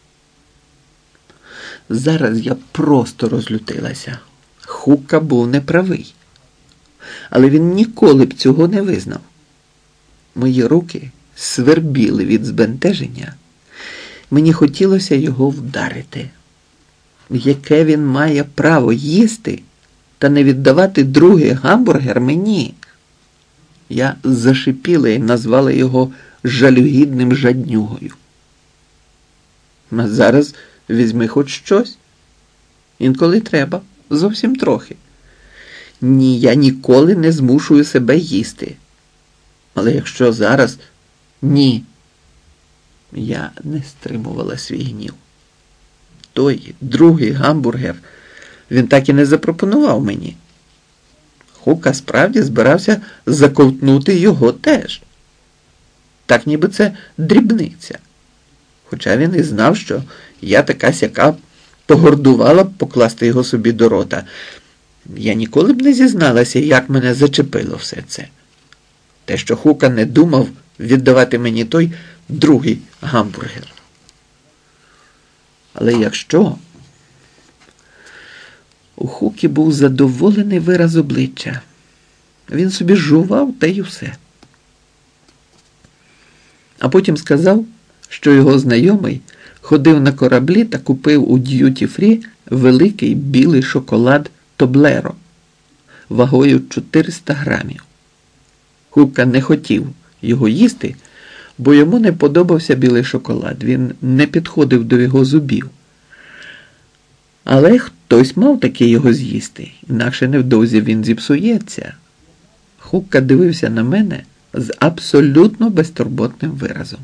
Зараз я просто розлютилася. Хука був неправий. Але він ніколи б цього не визнав. Мої руки свербіли від збентеження. Мені хотілося його вдарити. Яке він має право їсти та не віддавати другий гамбургер мені? Я зашипіла і назвала його жалюгідним жаднюгою. А зараз візьми хоч щось. Інколи треба, зовсім трохи. Ні, я ніколи не змушую себе їсти. Але якщо зараз... Ні. Я не стримувала свій гнів. Той другий гамбургер він так і не запропонував мені. Хука справді збирався заковтнути його теж. Так ніби це дрібниця. Хоча він і знав, що я така сяка погордувала б покласти його собі до рота. Я ніколи б не зізналася, як мене зачепило все це. Те, що Хука не думав віддавати мені той другий гамбургер. Але якщо... У Хуки був задоволений вираз обличчя. Він собі жував, та й усе. А потім сказав, що його знайомий ходив на кораблі та купив у д'юті-фрі великий білий шоколад Тоблеро вагою 400 грамів. Хука не хотів його їсти, бо йому не подобався білий шоколад, він не підходив до його зубів. Але хтось мав таки його з'їсти, інакше невдовзі він зіпсується. Хука дивився на мене з абсолютно безтурботним виразом.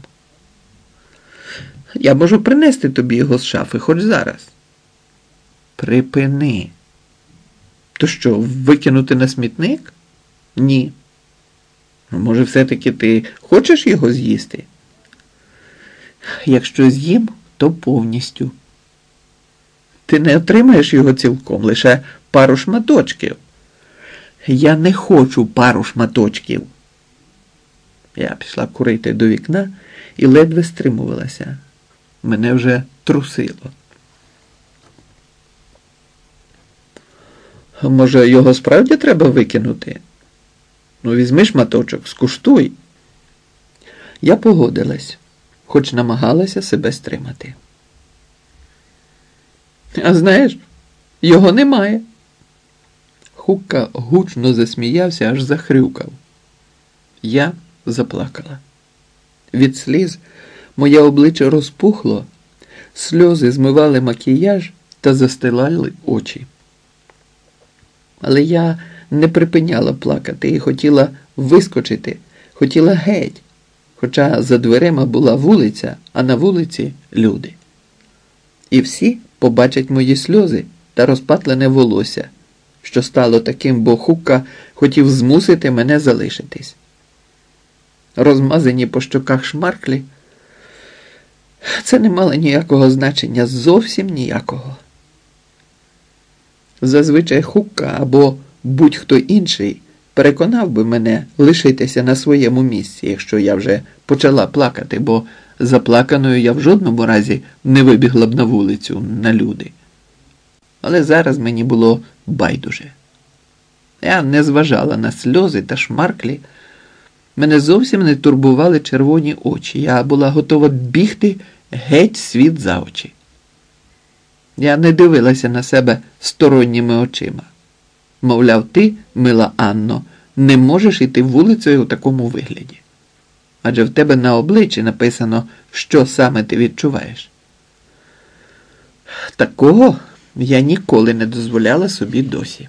Я можу принести тобі його з шафи хоч зараз. Припини. То що, викинути на смітник? Ні. Може, все-таки ти хочеш його з'їсти? Якщо з'їм, то повністю. Ти не отримаєш його цілком, лише пару шматочків. Я не хочу пару шматочків. Я пішла курити до вікна і ледве стримувалася. Мене вже трусило. Може, його справді треба викинути? Ну, візьми шматочок, скуштуй. Я погодилась, хоч намагалася себе стримати. А знаєш, його немає. Хука гучно засміявся, аж захрюкав. Я заплакала. Від сліз моє обличчя розпухло, сльози змивали макіяж та застилали очі. Але я не припиняла плакати і хотіла вискочити, хотіла геть, хоча за дверима була вулиця, а на вулиці люди. І всі побачать мої сльози та розпатлене волосся, що стало таким, бо Хука хотів змусити мене залишитись. Розмазані по щоках шмарклі – це не мало ніякого значення, зовсім ніякого. Зазвичай Хука або будь-хто інший переконав би мене лишитися на своєму місці, якщо я вже почала плакати, бо заплаканою я в жодному разі не вибігла б на вулицю, на люди. Але зараз мені було байдуже. Я не зважала на сльози та шмарклі. Мене зовсім не турбували червоні очі. Я була готова бігти геть світ за очі. Я не дивилася на себе сторонніми очима. Мовляв, ти, мила Анно, не можеш іти вулицею у такому вигляді. Адже в тебе на обличчі написано, що саме ти відчуваєш. Такого я ніколи не дозволяла собі досі.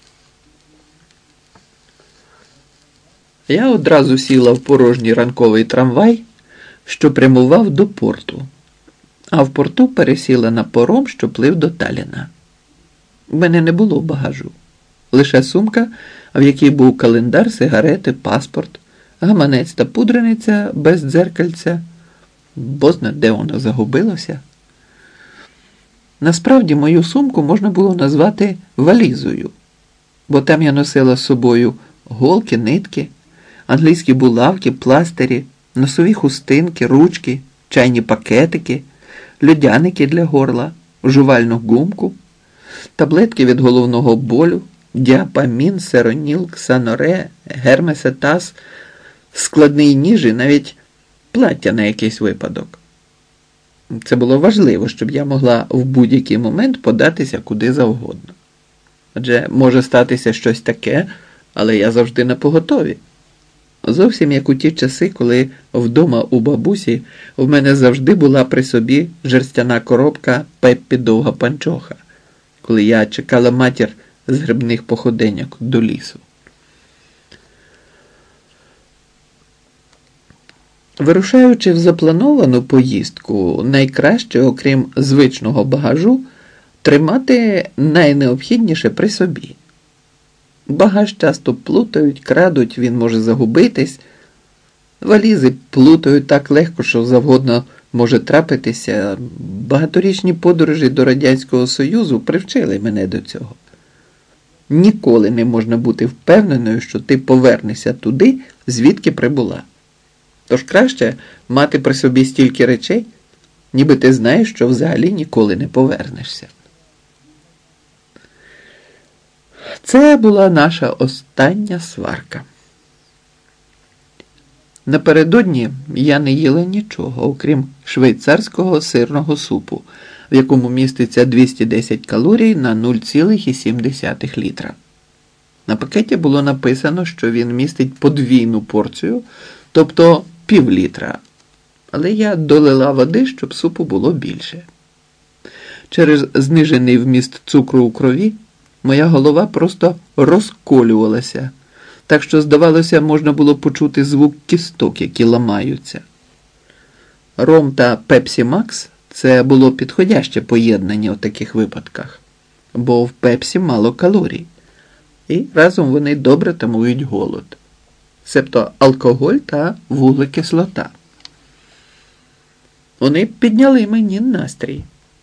Я одразу сіла в порожній ранковий трамвай, що прямував до порту, а в порту пересіла на паром, що плив до Талліна. У мене не було багажу. Лише сумка, в якій був календар, сигарети, паспорт, гаманець та пудрениця без дзеркальця. Бозна, де воно загубилося. Насправді, мою сумку можна було назвати валізою, бо там я носила з собою голки, нитки, англійські булавки, пластирі, носові хустинки, ручки, чайні пакетики, льодяники для горла, жувальну гумку, таблетки від головного болю, діапамін, сероніл, ксаноре, гермесетаз, складний ніж і навіть плаття на якийсь випадок. Це було важливо, щоб я могла в будь-який момент податися куди завгодно. Адже може статися щось таке, але я завжди напоготові. Зовсім як у ті часи, коли вдома у бабусі в мене завжди була при собі жерстяна коробка Пеппі Довга Панчоха, коли я чекала матір з грибних походеньок до лісу. Вирушаючи в заплановану поїздку, найкраще, окрім звичного багажу, тримати найнеобхідніше при собі. Багаж часто плутають, крадуть, він може загубитись. Валізи плутають так легко, що завгодно може трапитися. Багаторічні подорожі до Радянського Союзу привчили мене до цього. Ніколи не можна бути впевненою, що ти повернешся туди, звідки прибула. Тож краще мати при собі стільки речей, ніби ти знаєш, що взагалі ніколи не повернешся. Це була наша остання сварка. Напередодні я не їла нічого, окрім швейцарського сирного супу, в якому міститься 210 калорій на 0,7 літра. На пакеті було написано, що він містить подвійну порцію, тобто пів-літра. Але я долила води, щоб супу було більше. Через знижений вміст цукру у крові моя голова просто розколювалася, так що, здавалося, можна було почути звук кісток, які ламаються. Ром та Пепсі Макс – це було підходяще поєднання у таких випадках, бо в Пепсі мало калорій, і разом вони добре тамують голод, себто алкоголь та вуглекислота. Вони підняли мені настрій.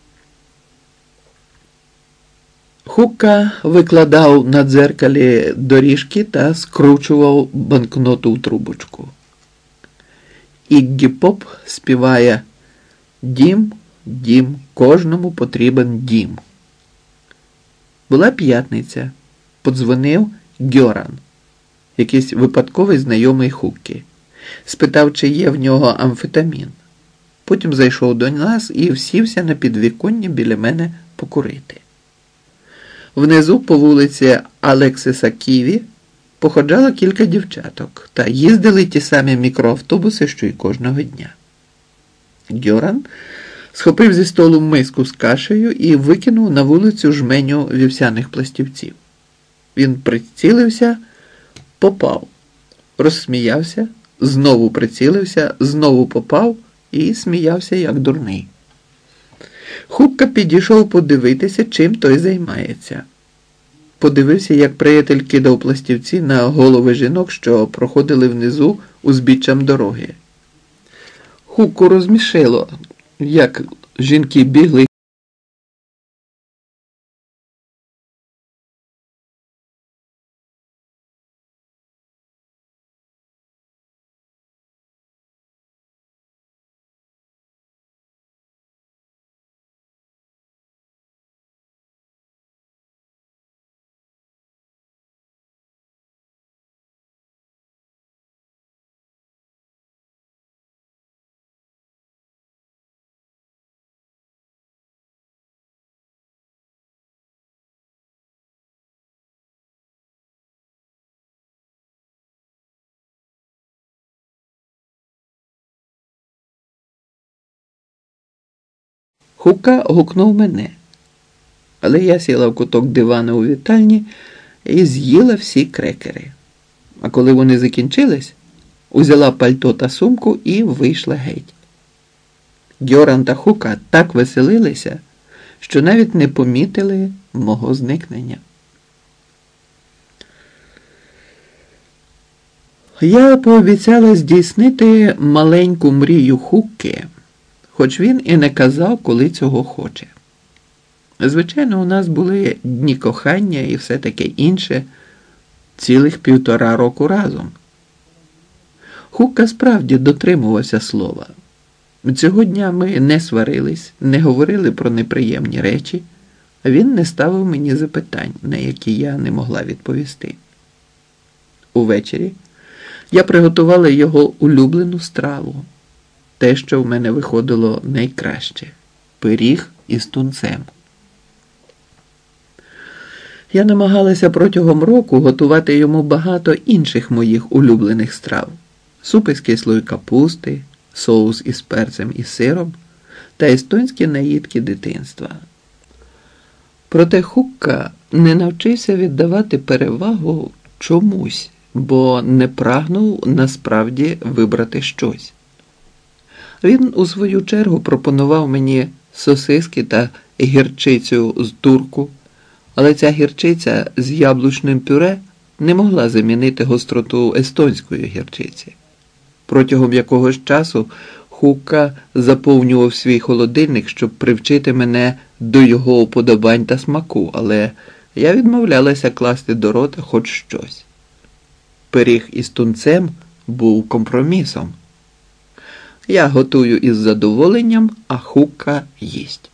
Хукка викладав на дзеркалі доріжки та скручував банкноту у трубочку. Іггі Поп співає «Дім, дім, кожному потрібен дім». Була п'ятниця. Подзвонив Гьоран, якийсь випадковий знайомий Хукки. Спитав, чи є в нього амфетамін. Потім зайшов до нас і всівся на підвіконні біля мене покурити. Внизу по вулиці Алексиса Ківі походжало кілька дівчаток та їздили ті самі мікроавтобуси, що й кожного дня. Гьоран схопив зі столу миску з кашею і викинув на вулицю жменю вівсяних пластівців. Він прицілився, попав, розсміявся, знову прицілився, знову попав і сміявся, як дурний. Хукка підійшов подивитися, чим той займається. Подивився, як приятель кидав пластівці на голови жінок, що проходили внизу узбіччям дороги. Хукку розмішило, як жінки бігли Хукка гукнув мене, але я сіла в куток дивана у вітальні і з'їла всі крекери. А коли вони закінчились, узяла пальто та сумку і вийшла геть. Гьоран та Хукка так веселилися, що навіть не помітили мого зникнення. Я пообіцяла здійснити маленьку мрію Хукки, хоч він і не казав, коли цього хоче. Звичайно, у нас були дні кохання і все таке інше, цілих 1,5 року разом. Хукка справді дотримувався слова. Цього дня ми не сварились, не говорили про неприємні речі, а він не ставив мені запитань, на які я не могла відповісти. Увечері я приготувала його улюблену страву, те, що в мене виходило найкраще – пиріг із тунцем. Я намагалася протягом року готувати йому багато інших моїх улюблених страв – супи з кислої капусти, соус із перцем і сиром та естонські наїдки дитинства. Проте Хукка не навчився віддавати перевагу чомусь, бо не прагнув насправді вибрати щось. Він у свою чергу пропонував мені сосиски та гірчицю з турку, але ця гірчиця з яблучним пюре не могла замінити гостроту естонської гірчиці. Протягом якогось часу Хукка заповнював свій холодильник, щоб привчити мене до його уподобань та смаку, але я відмовлялася класти до рота хоч щось. Пиріг із тунцем був компромісом. Я готую із задоволенням, а Хукка їсть.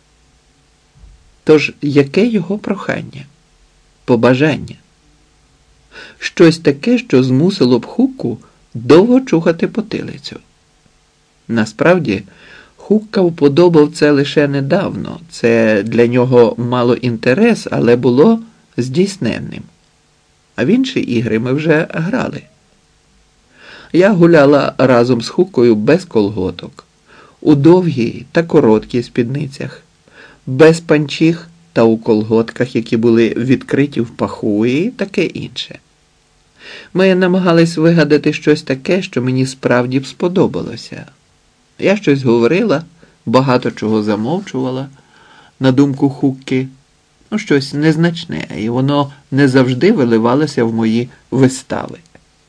Тож, яке його прохання? Побажання? Щось таке, що змусило б Хукку довго чухати потилицю. Насправді, Хукка вподобав це лише недавно. Це для нього мало інтерес, але було здійсненним. А в інші ігри ми вже грали. Я гуляла разом з Хуккою без колготок, у довгій та короткій спідницях, без панчіх та у колготках, які були відкриті в паху і таке інше. Ми намагались вигадати щось таке, що мені справді б сподобалося. Я щось говорила, багато чого замовчувала, на думку Хукки, щось незначне, і воно не завжди виливалося в мої вистави.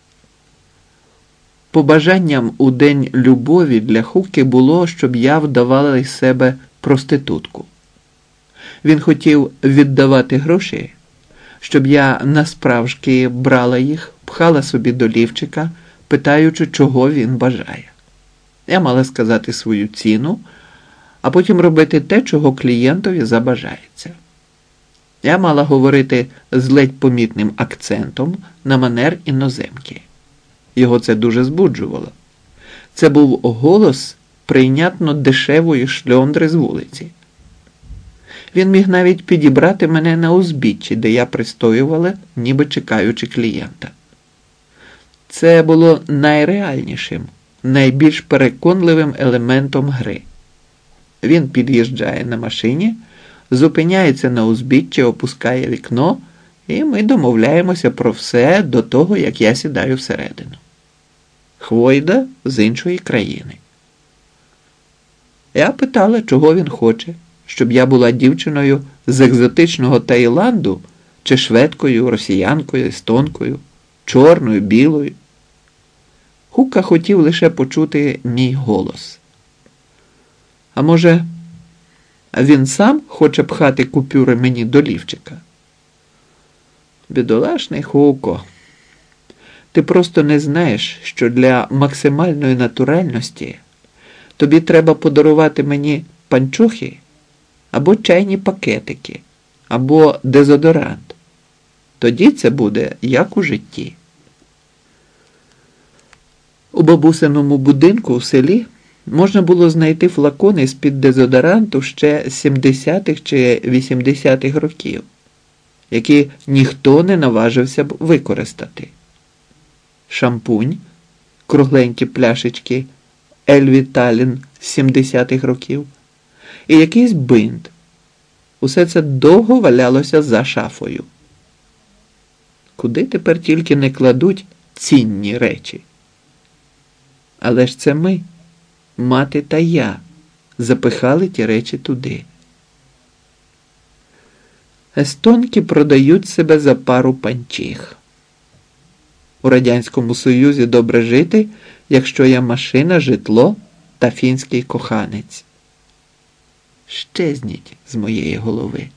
Побажанням у День любові для Хукки було, щоб я вдавала із себе проститутку. Він хотів віддавати гроші, щоб я насправжки брала їх, пхала собі до лівчика, питаючи, чого він бажає. Я мала сказати свою ціну, а потім робити те, чого клієнтові забажається. Я мала говорити з ледь помітним акцентом на манер іноземки. Його це дуже збуджувало. Це був голос прийнятно дешевої шльондри з вулиці. Він міг навіть підібрати мене на узбіччі, де я пристоювала, ніби чекаючи клієнта. Це було найреальнішим, найбільш переконливим елементом гри. Він під'їжджає на машині, зупиняється на узбіччі, опускає вікно, і ми домовляємося про все до того, як я сідаю всередину. Хвойда з іншої країни. Я питала, чого він хоче, щоб я була дівчиною з екзотичного Таїланду, чи шведкою, росіянкою, естонкою, чорною, білою. Хукка хотів лише почути мій голос. А може, він сам хоче пхати купюри мені до лівчика? Бідолашний Хукко, ти просто не знаєш, що для максимальної натуральності тобі треба подарувати мені панчохи, або чайні пакетики, або дезодорант. Тоді це буде як у житті. У бабусиному будинку в селі можна було знайти флакони з-під дезодоранту ще 70-х чи 80-х років, які ніхто не наважився б використати. Шампунь, кругленькі пляшечки Ельві Талін з 70-х років і якийсь бинт. Усе це довго валялося за шафою. Куди тепер тільки не кладуть цінні речі? Але ж це ми, мати та я, запихали ті речі туди. Естонки продають себе за пару панчіх. У Радянському Союзі добре жити, якщо є машина, житло та фінський коханець. Щезніть з моєї голови.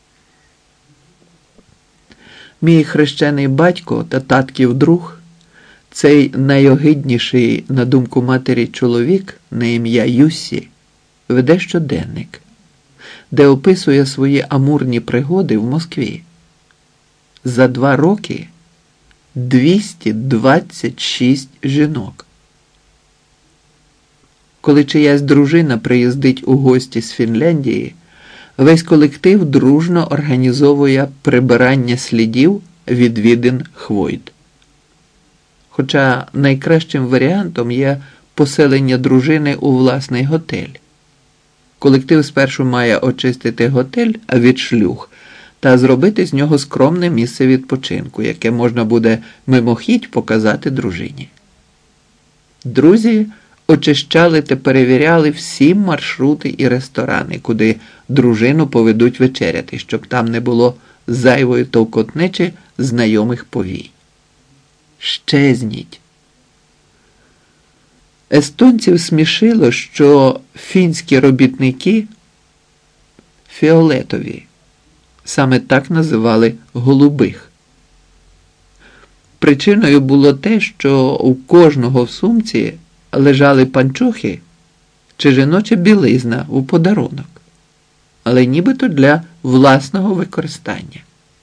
Мій хрещений батько та татків друг, цей найогидніший, на думку матері, чоловік на ім'я Юссі, веде щоденник, де описує свої амурні пригоди в Москві. За 2 роки 226 жінок. Коли чиясь дружина приїздить у гості з Фінляндії, весь колектив дружно організовує прибирання слідів відвідин Хвойд. Хоча найкращим варіантом є поселення дружини у власний готель. Колектив спершу має очистити готель від шлюх та зробити з нього скромне місце відпочинку, яке можна буде мимохідь показати дружині. Друзі очищали та перевіряли всі маршрути і ресторани, куди дружину поведуть вечеряти, щоб там не було зайвої товкотнечі знайомих повій. Щезніть! Естонців смішило, що фінські робітники фіолетові, саме так називали голубих. Причиною було те, що у кожного в сумці лежали панчохи чи жіноча білизна у подарунок, але нібито для власного використання.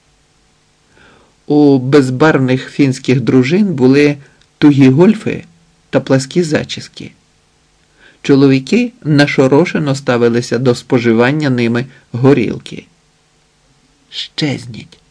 У безбарвних фінських дружин були тугі гольфи та пласкі зачіски. Чоловіки нашорошено ставилися до споживання ними горілки. Щезніть!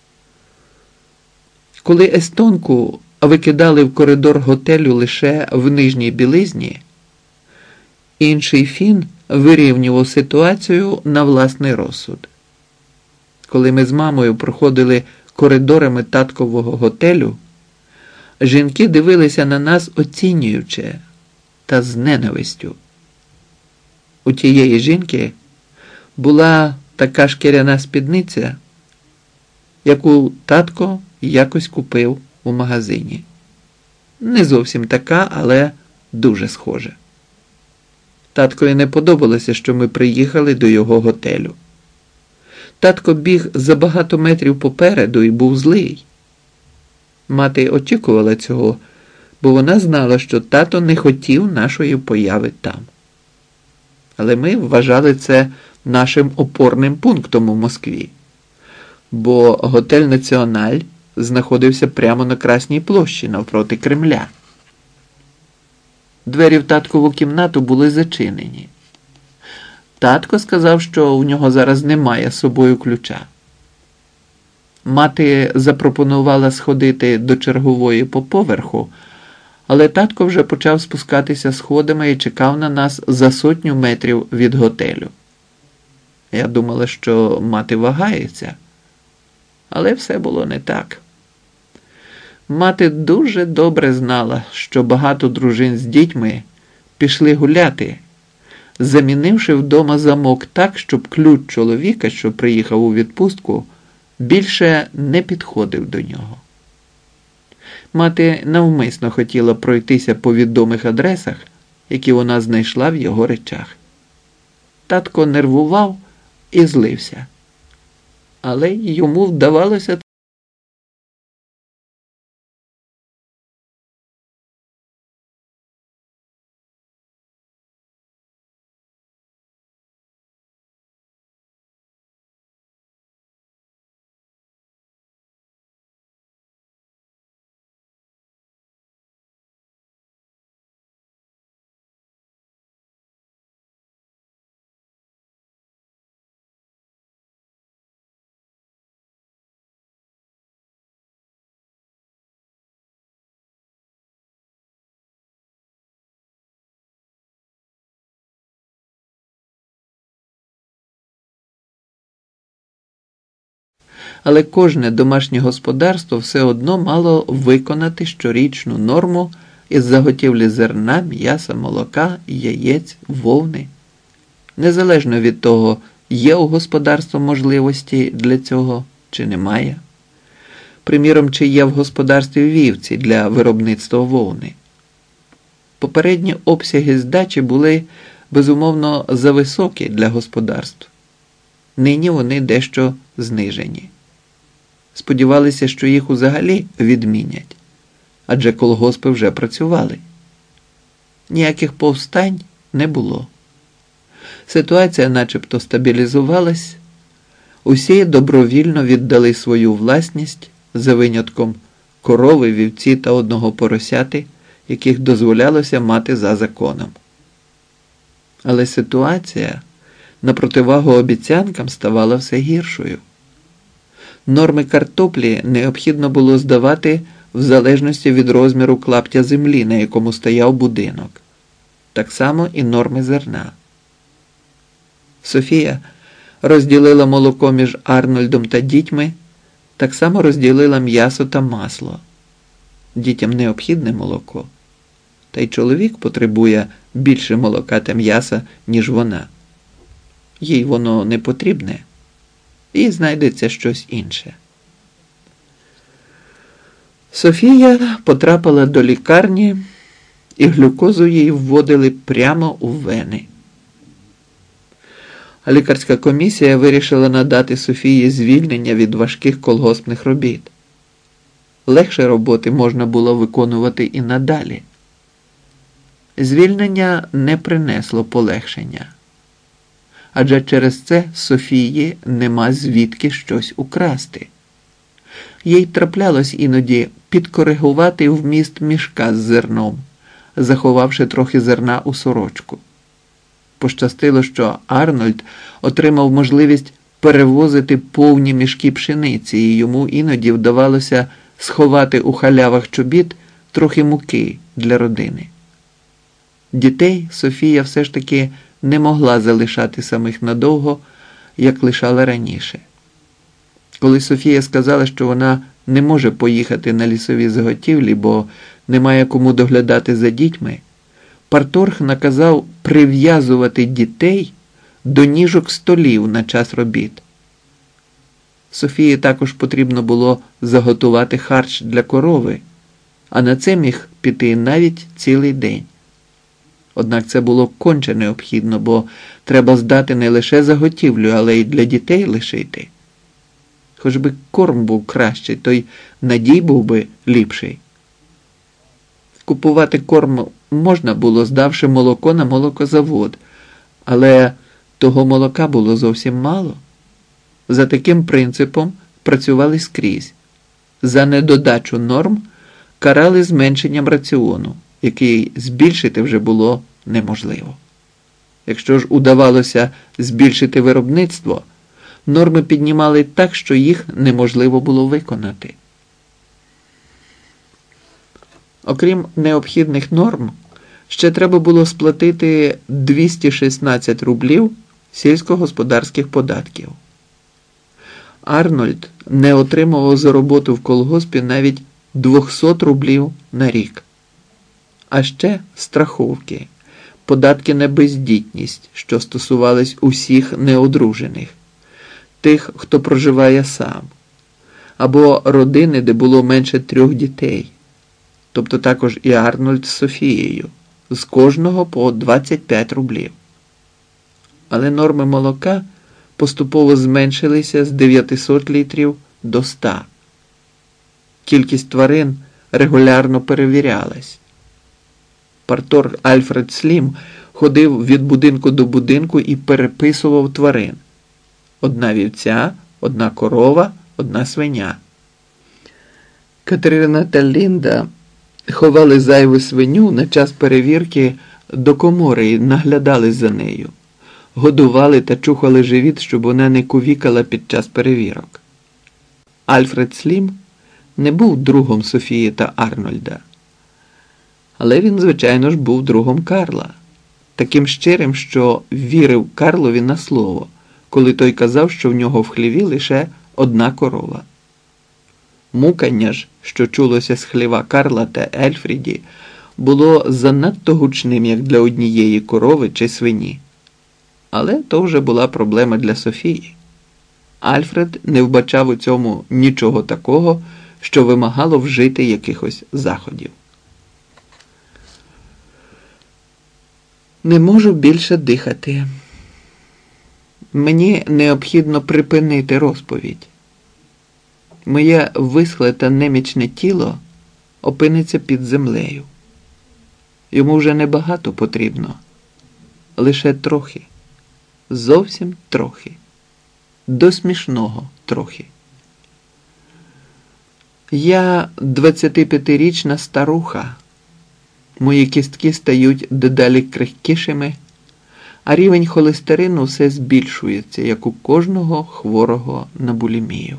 Коли естонку викидали в коридор готелю лише в нижній білизні, інший фін вирівнював ситуацію на власний розсуд. Коли ми з мамою проходили коридорами таткового готелю, жінки дивилися на нас оцінюючи та з ненавистю. У тієї жінки була така шкіряна спідниця, яку татко якось купив у магазині. Не зовсім така, але дуже схожа. Таткові не подобалося, що ми приїхали до його готелю. Татко біг за багато метрів попереду і був злий. Мати очікувала цього, бо вона знала, що тато не хотів нашої появи там. Але ми вважали це нашим опорним пунктом у Москві, бо готель «Національ» знаходився прямо на Красній площі навпроти Кремля. Двері в таткову кімнату були зачинені. Татко сказав, що у нього зараз немає з собою ключа. Мати запропонувала сходити до чергової по поверху, але татко вже почав спускатися сходами і чекав на нас за 100 метрів від готелю. Я думала, що мати вагається, але все було не так. Мати дуже добре знала, що багато дружин з дітьми пішли гуляти, замінивши вдома замок так, щоб ключ чоловіка, що приїхав у відпустку, більше не підходив до нього. Мати навмисно хотіла пройтися по відомих адресах, які вона знайшла в його речах. Татко нервував і злився, але йому вдавалося Але кожне домашнє господарство все одно мало виконати щорічну норму із заготівлі зерна, м'яса, молока, яєць, вовни. Незалежно від того, є у господарства можливості для цього чи немає. Приміром, чи є в господарстві вівці для виробництва вовни. Попередні обсяги здачі були, безумовно, зависокі для господарств. Нині вони дещо знижені. Сподівалися, що їх взагалі відмінять, адже колгоспи вже працювали. Ніяких повстань не було. Ситуація начебто стабілізувалась, усі добровільно віддали свою власність за винятком корови, вівці та одного поросяти, яких дозволялося мати за законом. Але ситуація, на противагу обіцянкам, ставала все гіршою. Норми картоплі необхідно було здавати в залежності від розміру клаптя землі, на якому стояв будинок. Так само і норми зерна. Софія розділила молоко між Арнольдом та дітьми, так само розділила м'ясо та масло. Дітям необхідне молоко. Та й чоловік потребує більше молока та м'яса, ніж вона. Їй воно не потрібне, і знайдеться щось інше. Софія потрапила до лікарні, і глюкозу їй вводили прямо у вени. Лікарська комісія вирішила надати Софії звільнення від важких колгоспних робіт. Легше роботи можна було виконувати і надалі. Звільнення не принесло полегшення. Адже через це Софії нема звідки щось украсти. Їй траплялось іноді підкоригувати вміст мішка з зерном, заховавши трохи зерна у сорочку. Пощастило, що Арнольд отримав можливість перевозити повні мішки пшениці, і йому іноді вдавалося сховати у халявах чобіт трохи муки для родини. Дітей Софія все ж таки не могла залишати самих надовго, як лишала раніше. Коли Софія сказала, що вона не може поїхати на лісові заготівлі, бо немає кому доглядати за дітьми, парторг наказав прив'язувати дітей до ніжок столів на час робіт. Софії також потрібно було заготувати харч для корови, а на це міг піти навіть цілий день. Однак це було конче необхідно, бо треба здати не лише заготівлю, але й для дітей лишити. Хоч би корм був кращий, то й надій був би ліпший. Купувати корм можна було, здавши молоко на молокозавод, але того молока було зовсім мало. За таким принципом працювали скрізь. За недодачу норм карали зменшенням раціону, який збільшити вже було неможливо. Якщо ж удавалося збільшити виробництво, норми піднімали так, що їх неможливо було виконати. Окрім необхідних норм, ще треба було сплатити 216 рублів сільськогосподарських податків. Арнольд не отримував за роботу в колгоспі навіть 200 рублів на рік. А ще страховки, податки на бездітність, що стосувались усіх неодружених, тих, хто проживає сам, або родини, де було менше 3 дітей, тобто також і Арнольд з Софією, з кожного по 25 рублів. Але норми молока поступово зменшилися з 900 літрів до 100. Кількість тварин регулярно перевірялась. Парторг Альфред Слім ходив від будинку до будинку і переписував тварин. 1 вівця, 1 корова, 1 свиня. Катерина та Лінда ховали зайву свиню на час перевірки до комори і наглядали за нею. Годували та чухали живіт, щоб вона не кувікала під час перевірок. Альфред Слім не був другом Софії та Арнольда. Але він, звичайно ж, був другом Карла. Таким щирим, що вірив Карлові на слово, коли той казав, що в нього в хліві лише одна корова. Мукання ж, що чулося з хліва Карла та Ельфріді, було занадто гучним, як для однієї корови чи свині. Але то вже була проблема для Софії. Альфред не вбачав у цьому нічого такого, що вимагало вжити якихось заходів. Не можу більше дихати. Мені необхідно припинити розповідь. Моє висхле та немічне тіло опиниться під землею. Йому вже небагато потрібно. Лише трохи. Зовсім трохи. До смішного трохи. Я 25-річна старуха. Мої кістки стають дедалі крихкішими, а рівень холестерину все збільшується, як у кожного хворого на булімію.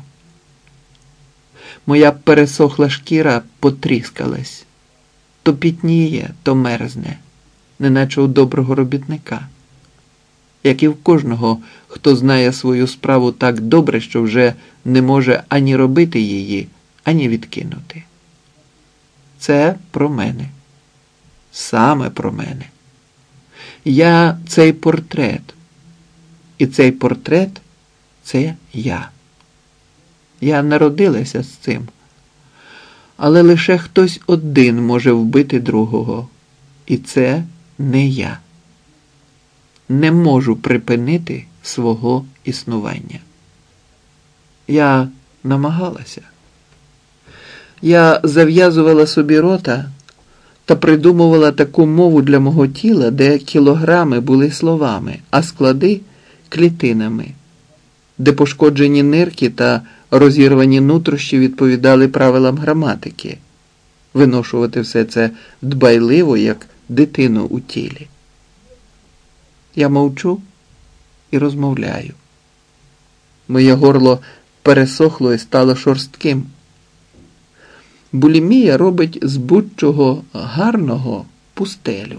Моя пересохла шкіра потріскалась. То пітніє, то мерзне, неначе у доброго робітника. Як і в кожного, хто знає свою справу так добре, що вже не може ані робити її, ані відкинути. Це про мене. Саме про мене. Я цей портрет. І цей портрет – це я. Я народилася з цим. Але лише хтось один може вбити другого. І це не я. Не можу припинити свого існування. Я намагалася. Я зав'язувала собі рота та придумувала таку мову для мого тіла, де кілограми були словами, а склади – клітинами, де пошкоджені нирки та розірвані нутрощі відповідали правилам граматики. Виношувати все це дбайливо, як дитину у тілі. Я мовчу і розмовляю. Моє горло пересохло і стало шорстким. Булімія робить з будь-чого гарного пустелю.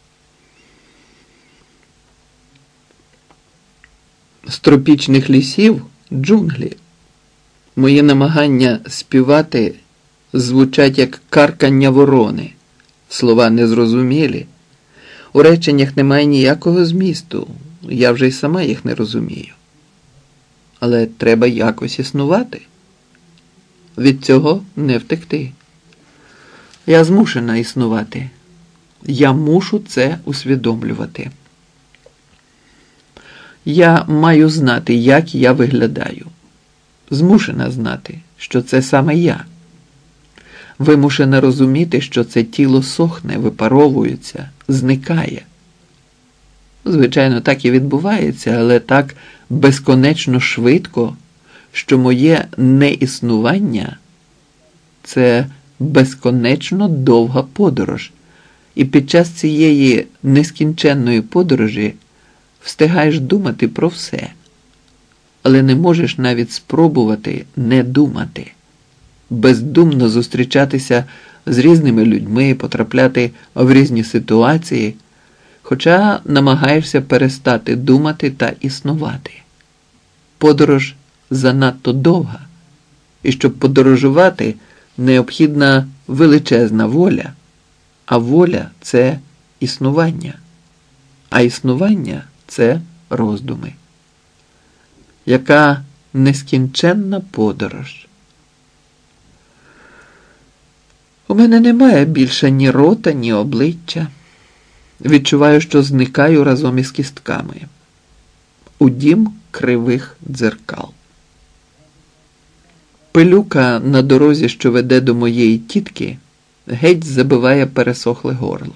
З тропічних лісів – джунглі. Мої намагання співати звучать як каркання ворони. Слова незрозумілі. У реченнях немає ніякого змісту. Я вже й сама їх не розумію. Але треба якось існувати. Від цього не втекти. Я змушена існувати. Я мушу це усвідомлювати. Я маю знати, як я виглядаю. Змушена знати, що це саме я. Вимушена розуміти, що це тіло сохне, випаровується, зникає. Звичайно, так і відбувається, але так безконечно швидко, що моє неіснування – це безконечно довга подорож. І під час цієї нескінченної подорожі встигаєш думати про все, але не можеш навіть спробувати не думати, бездумно зустрічатися з різними людьми, потрапляти в різні ситуації, хоча намагаєшся перестати думати та існувати. Подорож занадто довга, і щоб подорожувати, необхідна величезна воля, а воля – це існування, а існування – це роздуми. Яка нескінченна подорож. У мене немає більше ні рота, ні обличчя. Відчуваю, що зникаю разом із кістками. У дім кривих дзеркал. Пилюка на дорозі, що веде до моєї тітки, геть забиває пересохле горло.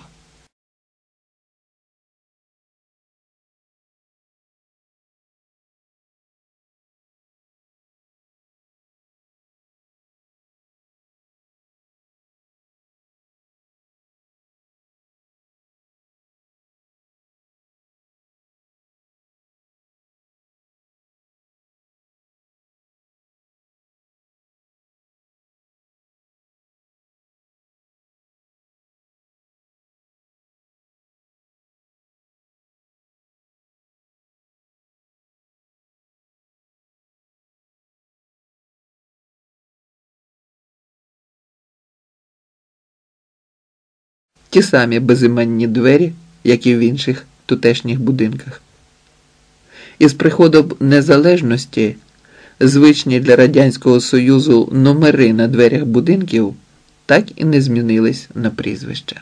Ті самі безіменні двері, як і в інших тутешніх будинках. Із приходом незалежності звичні для Радянського Союзу номери на дверях будинків так і не змінились на прізвища.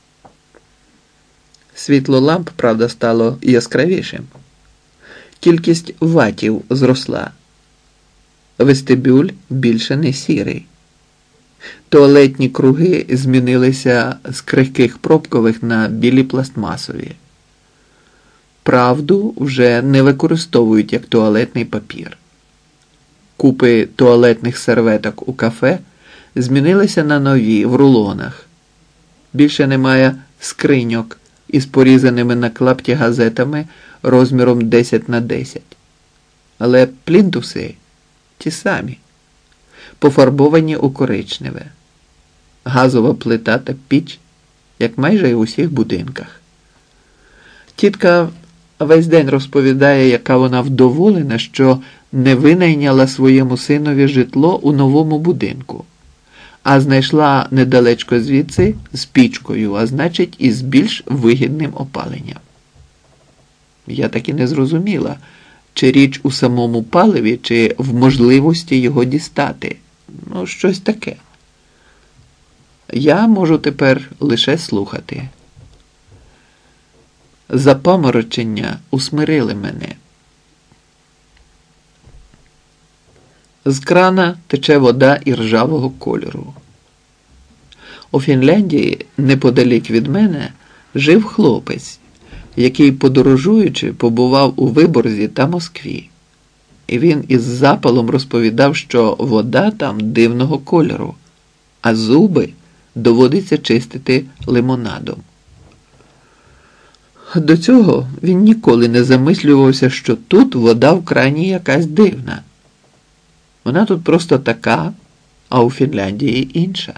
Світло ламп, правда, стало яскравішим. Кількість ватів зросла. Вестибюль більше не сірий. Туалетні круги змінилися з крихких пробкових на білі пластмасові. Правду вже не використовують як туалетний папір. Купи туалетних серветок у кафе змінилися на нові в рулонах. Більше немає скриньок із порізаними на клапті газетами розміром 10 на 10. Але плінтуси ті самі, пофарбовані у коричневе. Газова плита та піч, як майже і у всіх будинках. Тітка весь день розповідає, яка вона вдоволена, що не винайняла своєму синові житло у новому будинку, а знайшла недалечко звідси з пічкою, а значить і з більш вигідним опаленням. Я так і не зрозуміла, чи річ у самому паливі, чи в можливості його дістати. Ну, щось таке. Я можу тепер лише слухати. Запаморочення усмирили мене. З крана тече вода іржавого кольору. У Фінляндії, неподалік від мене, жив хлопець, який, подорожуючи, побував у Виборзі та Москві. І він із запалом розповідав, що вода там дивного кольору, а зуби доводиться чистити лимонадом. До цього він ніколи не замислювався, що тут вода в крані якась дивна. Вона тут просто така, а у Фінляндії інша.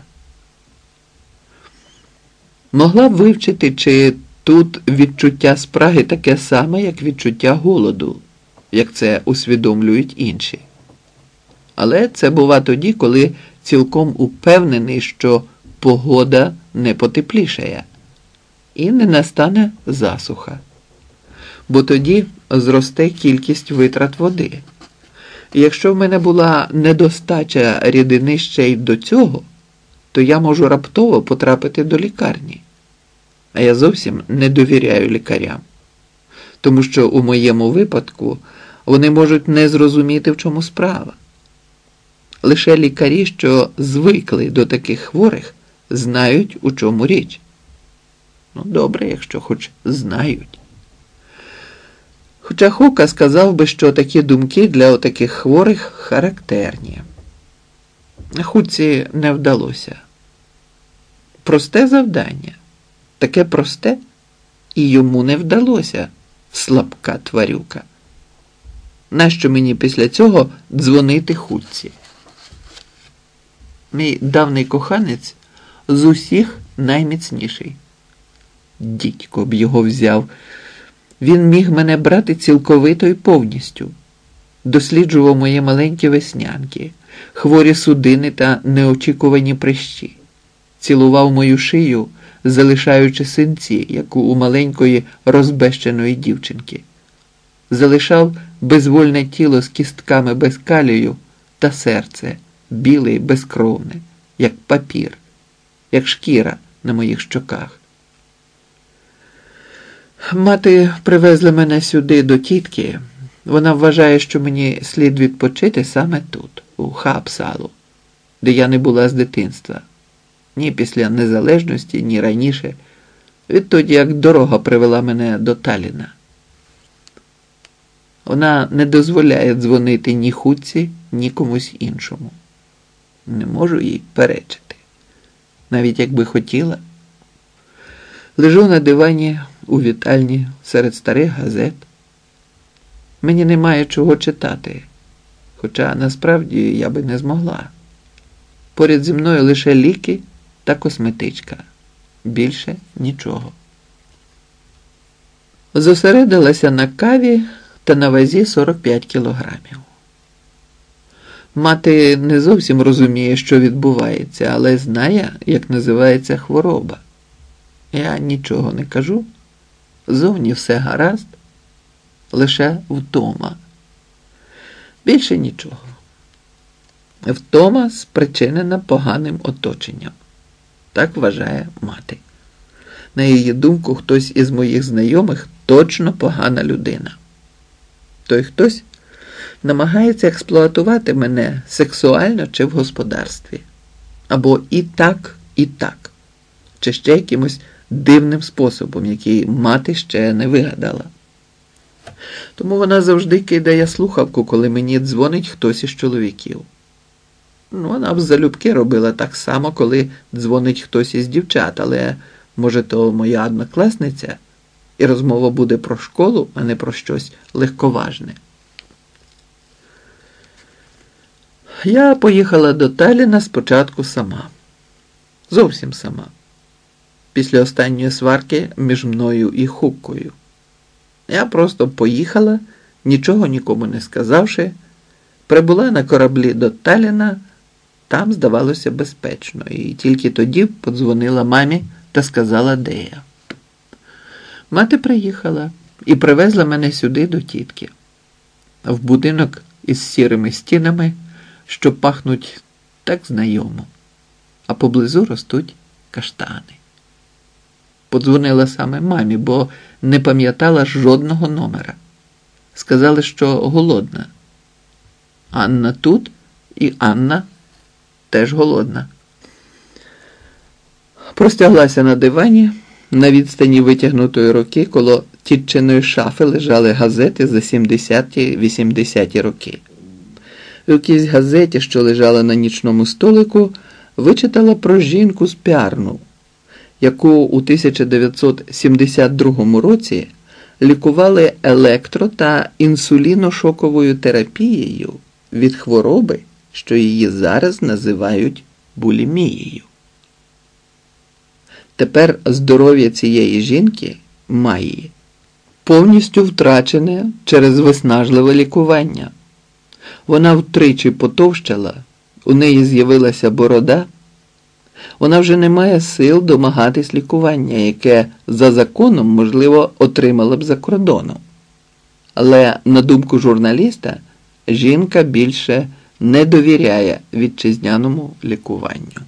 Могла б вивчити, чи тут відчуття спраги таке саме, як відчуття голоду, як це усвідомлюють інші. Але це бува тоді, коли цілком упевнений, що погода не потеплішає і не настане засуха. Бо тоді зросте кількість витрат води. І якщо в мене була недостача рідини ще й до цього, то я можу раптово потрапити до лікарні. А я зовсім не довіряю лікарям. Тому що у моєму випадку вони можуть не зрозуміти, в чому справа. Лише лікарі, що звикли до таких хворих, знають, у чому річ. Ну, добре, якщо хоч знають. Хоча Хука сказав би, що такі думки для отаких хворих характерні. Хуці не вдалося. Просте завдання. Таке просте, і йому не вдалося, слабка тварюка. Нащо мені після цього дзвонити Хуці? Мій давний коханець з усіх найміцніший. Дідько б його взяв. Він міг мене брати цілковито і повністю. Досліджував мої маленькі веснянки, хворі судини та неочікувані прищі. Цілував мою шию, залишаючи синці, як у маленької розбещеної дівчинки. Залишав безвольне тіло з кістками без калію та серце, біле й безкровне, як папір, як шкіра на моїх щоках. Мати привезла мене сюди до тітки. Вона вважає, що мені слід відпочити саме тут, у Хаапсалу, де я не була з дитинства. Ні після незалежності, ні раніше, відтоді, як дорога привела мене до Талліна. Вона не дозволяє дзвонити ні Хуці, ні комусь іншому. Не можу їй перечити. Навіть якби хотіла. Лежу на дивані у вітальні серед старих газет. Мені немає чого читати, хоча насправді я би не змогла. Поряд зі мною лише ліки та косметичка. Більше нічого. Зосередилася на каві та на вазі 45 кілограмів. Мати не зовсім розуміє, що відбувається, але знає, як називається хвороба. Я нічого не кажу, зовні все гаразд, лише втома. Більше нічого. Втома спричинена поганим оточенням. Так вважає мати. На її думку, хтось із моїх знайомих точно погана людина. Той хтось намагається експлуатувати мене сексуально чи в господарстві. Або і так, чи ще якимось дивним способом, який мати ще не вигадала. Тому вона завжди кидає слухавку, коли мені дзвонить хтось із чоловіків. Вона б залюбки робила так само, коли дзвонить хтось із дівчат, але, може, то моя однокласниця, і розмова буде про школу, а не про щось легковажне. Я поїхала до Талліна спочатку сама. Зовсім сама. Після останньої сварки між мною і Хуккою. Я просто поїхала, нічого нікому не сказавши, прибула на кораблі до Талліна, там здавалося безпечно, і тільки тоді подзвонила мамі та сказала, де я. Мати приїхала і привезла мене сюди до тітки. В будинок із сірими стінами, що пахнуть так знайомо, а поблизу ростуть каштани. Подзвонила саме мамі, бо не пам'ятала жодного номера. Сказали, що голодна. Анна тут, і Анна теж голодна. Простяглася на дивані, на відстані витягнутої руки коло тітчиної шафи лежали газети за 70-80-ті роки. В якійсь газеті, що лежала на нічному столику, вичитала про жінку з Пярну, яку у 1972 році лікували електро- та інсуліношоковою терапією від хвороби, що її зараз називають булімією. Тепер здоров'я цієї жінки, Майї, повністю втрачене через виснажливе лікування. Вона втричі потовщала, у неї з'явилася борода. Вона вже не має сил домагатись лікування, яке за законом, можливо, отримала б за кордоном. Але, на думку журналіста, жінка більше не довіряє вітчизняному лікуванню.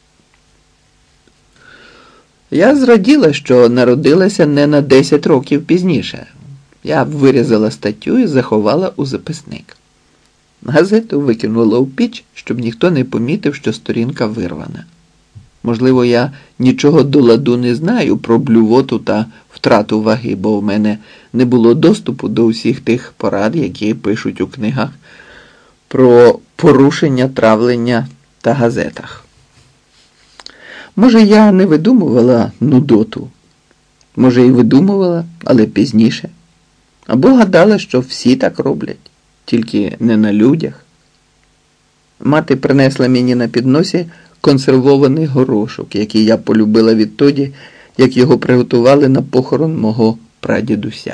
Я зраділа, що народилася не на 10 років пізніше. Я вирізала статтю і заховала у записник. Газету викинула у піч, щоб ніхто не помітив, що сторінка вирвана. Можливо, я нічого до ладу не знаю про блювоту та втрату ваги, бо в мене не було доступу до усіх тих порад, які пишуть у книгах про порушення травлення та газетах. Може, я не видумувала нудоту. Може, і видумувала, але пізніше. Або гадала, що всі так роблять, тільки не на людях. Мати принесла мені на підносі консервований горошок, який я полюбила відтоді, як його приготували на похорон мого прадідуся.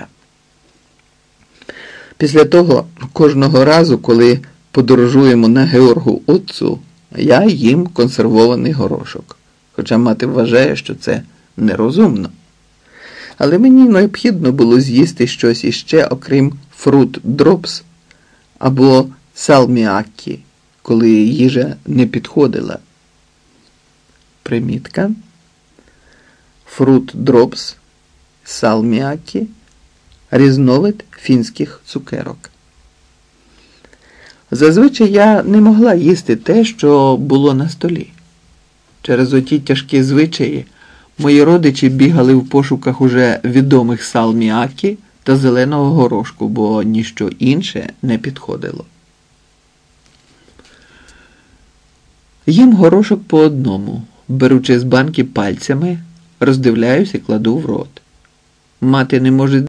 Після того, кожного разу, коли подорожуємо на Георгу Отцу, я їм консервований горошок. Хоча мати вважає, що це нерозумно. Але мені необхідно було з'їсти щось іще, окрім фрут дропс або салміаккі, коли їжа не підходила. Примітка. Фрут дропс, салміаккі – різновид фінських цукерок. Зазвичай я не могла їсти те, що було на столі. Через оті тяжкі звичаї мої родичі бігали в пошуках уже відомих салміаккі та зеленого горошку, бо ніщо інше не підходило. Їм горошок по одному, беручи з банки пальцями, роздивляюсь і кладу в рот. Мати не може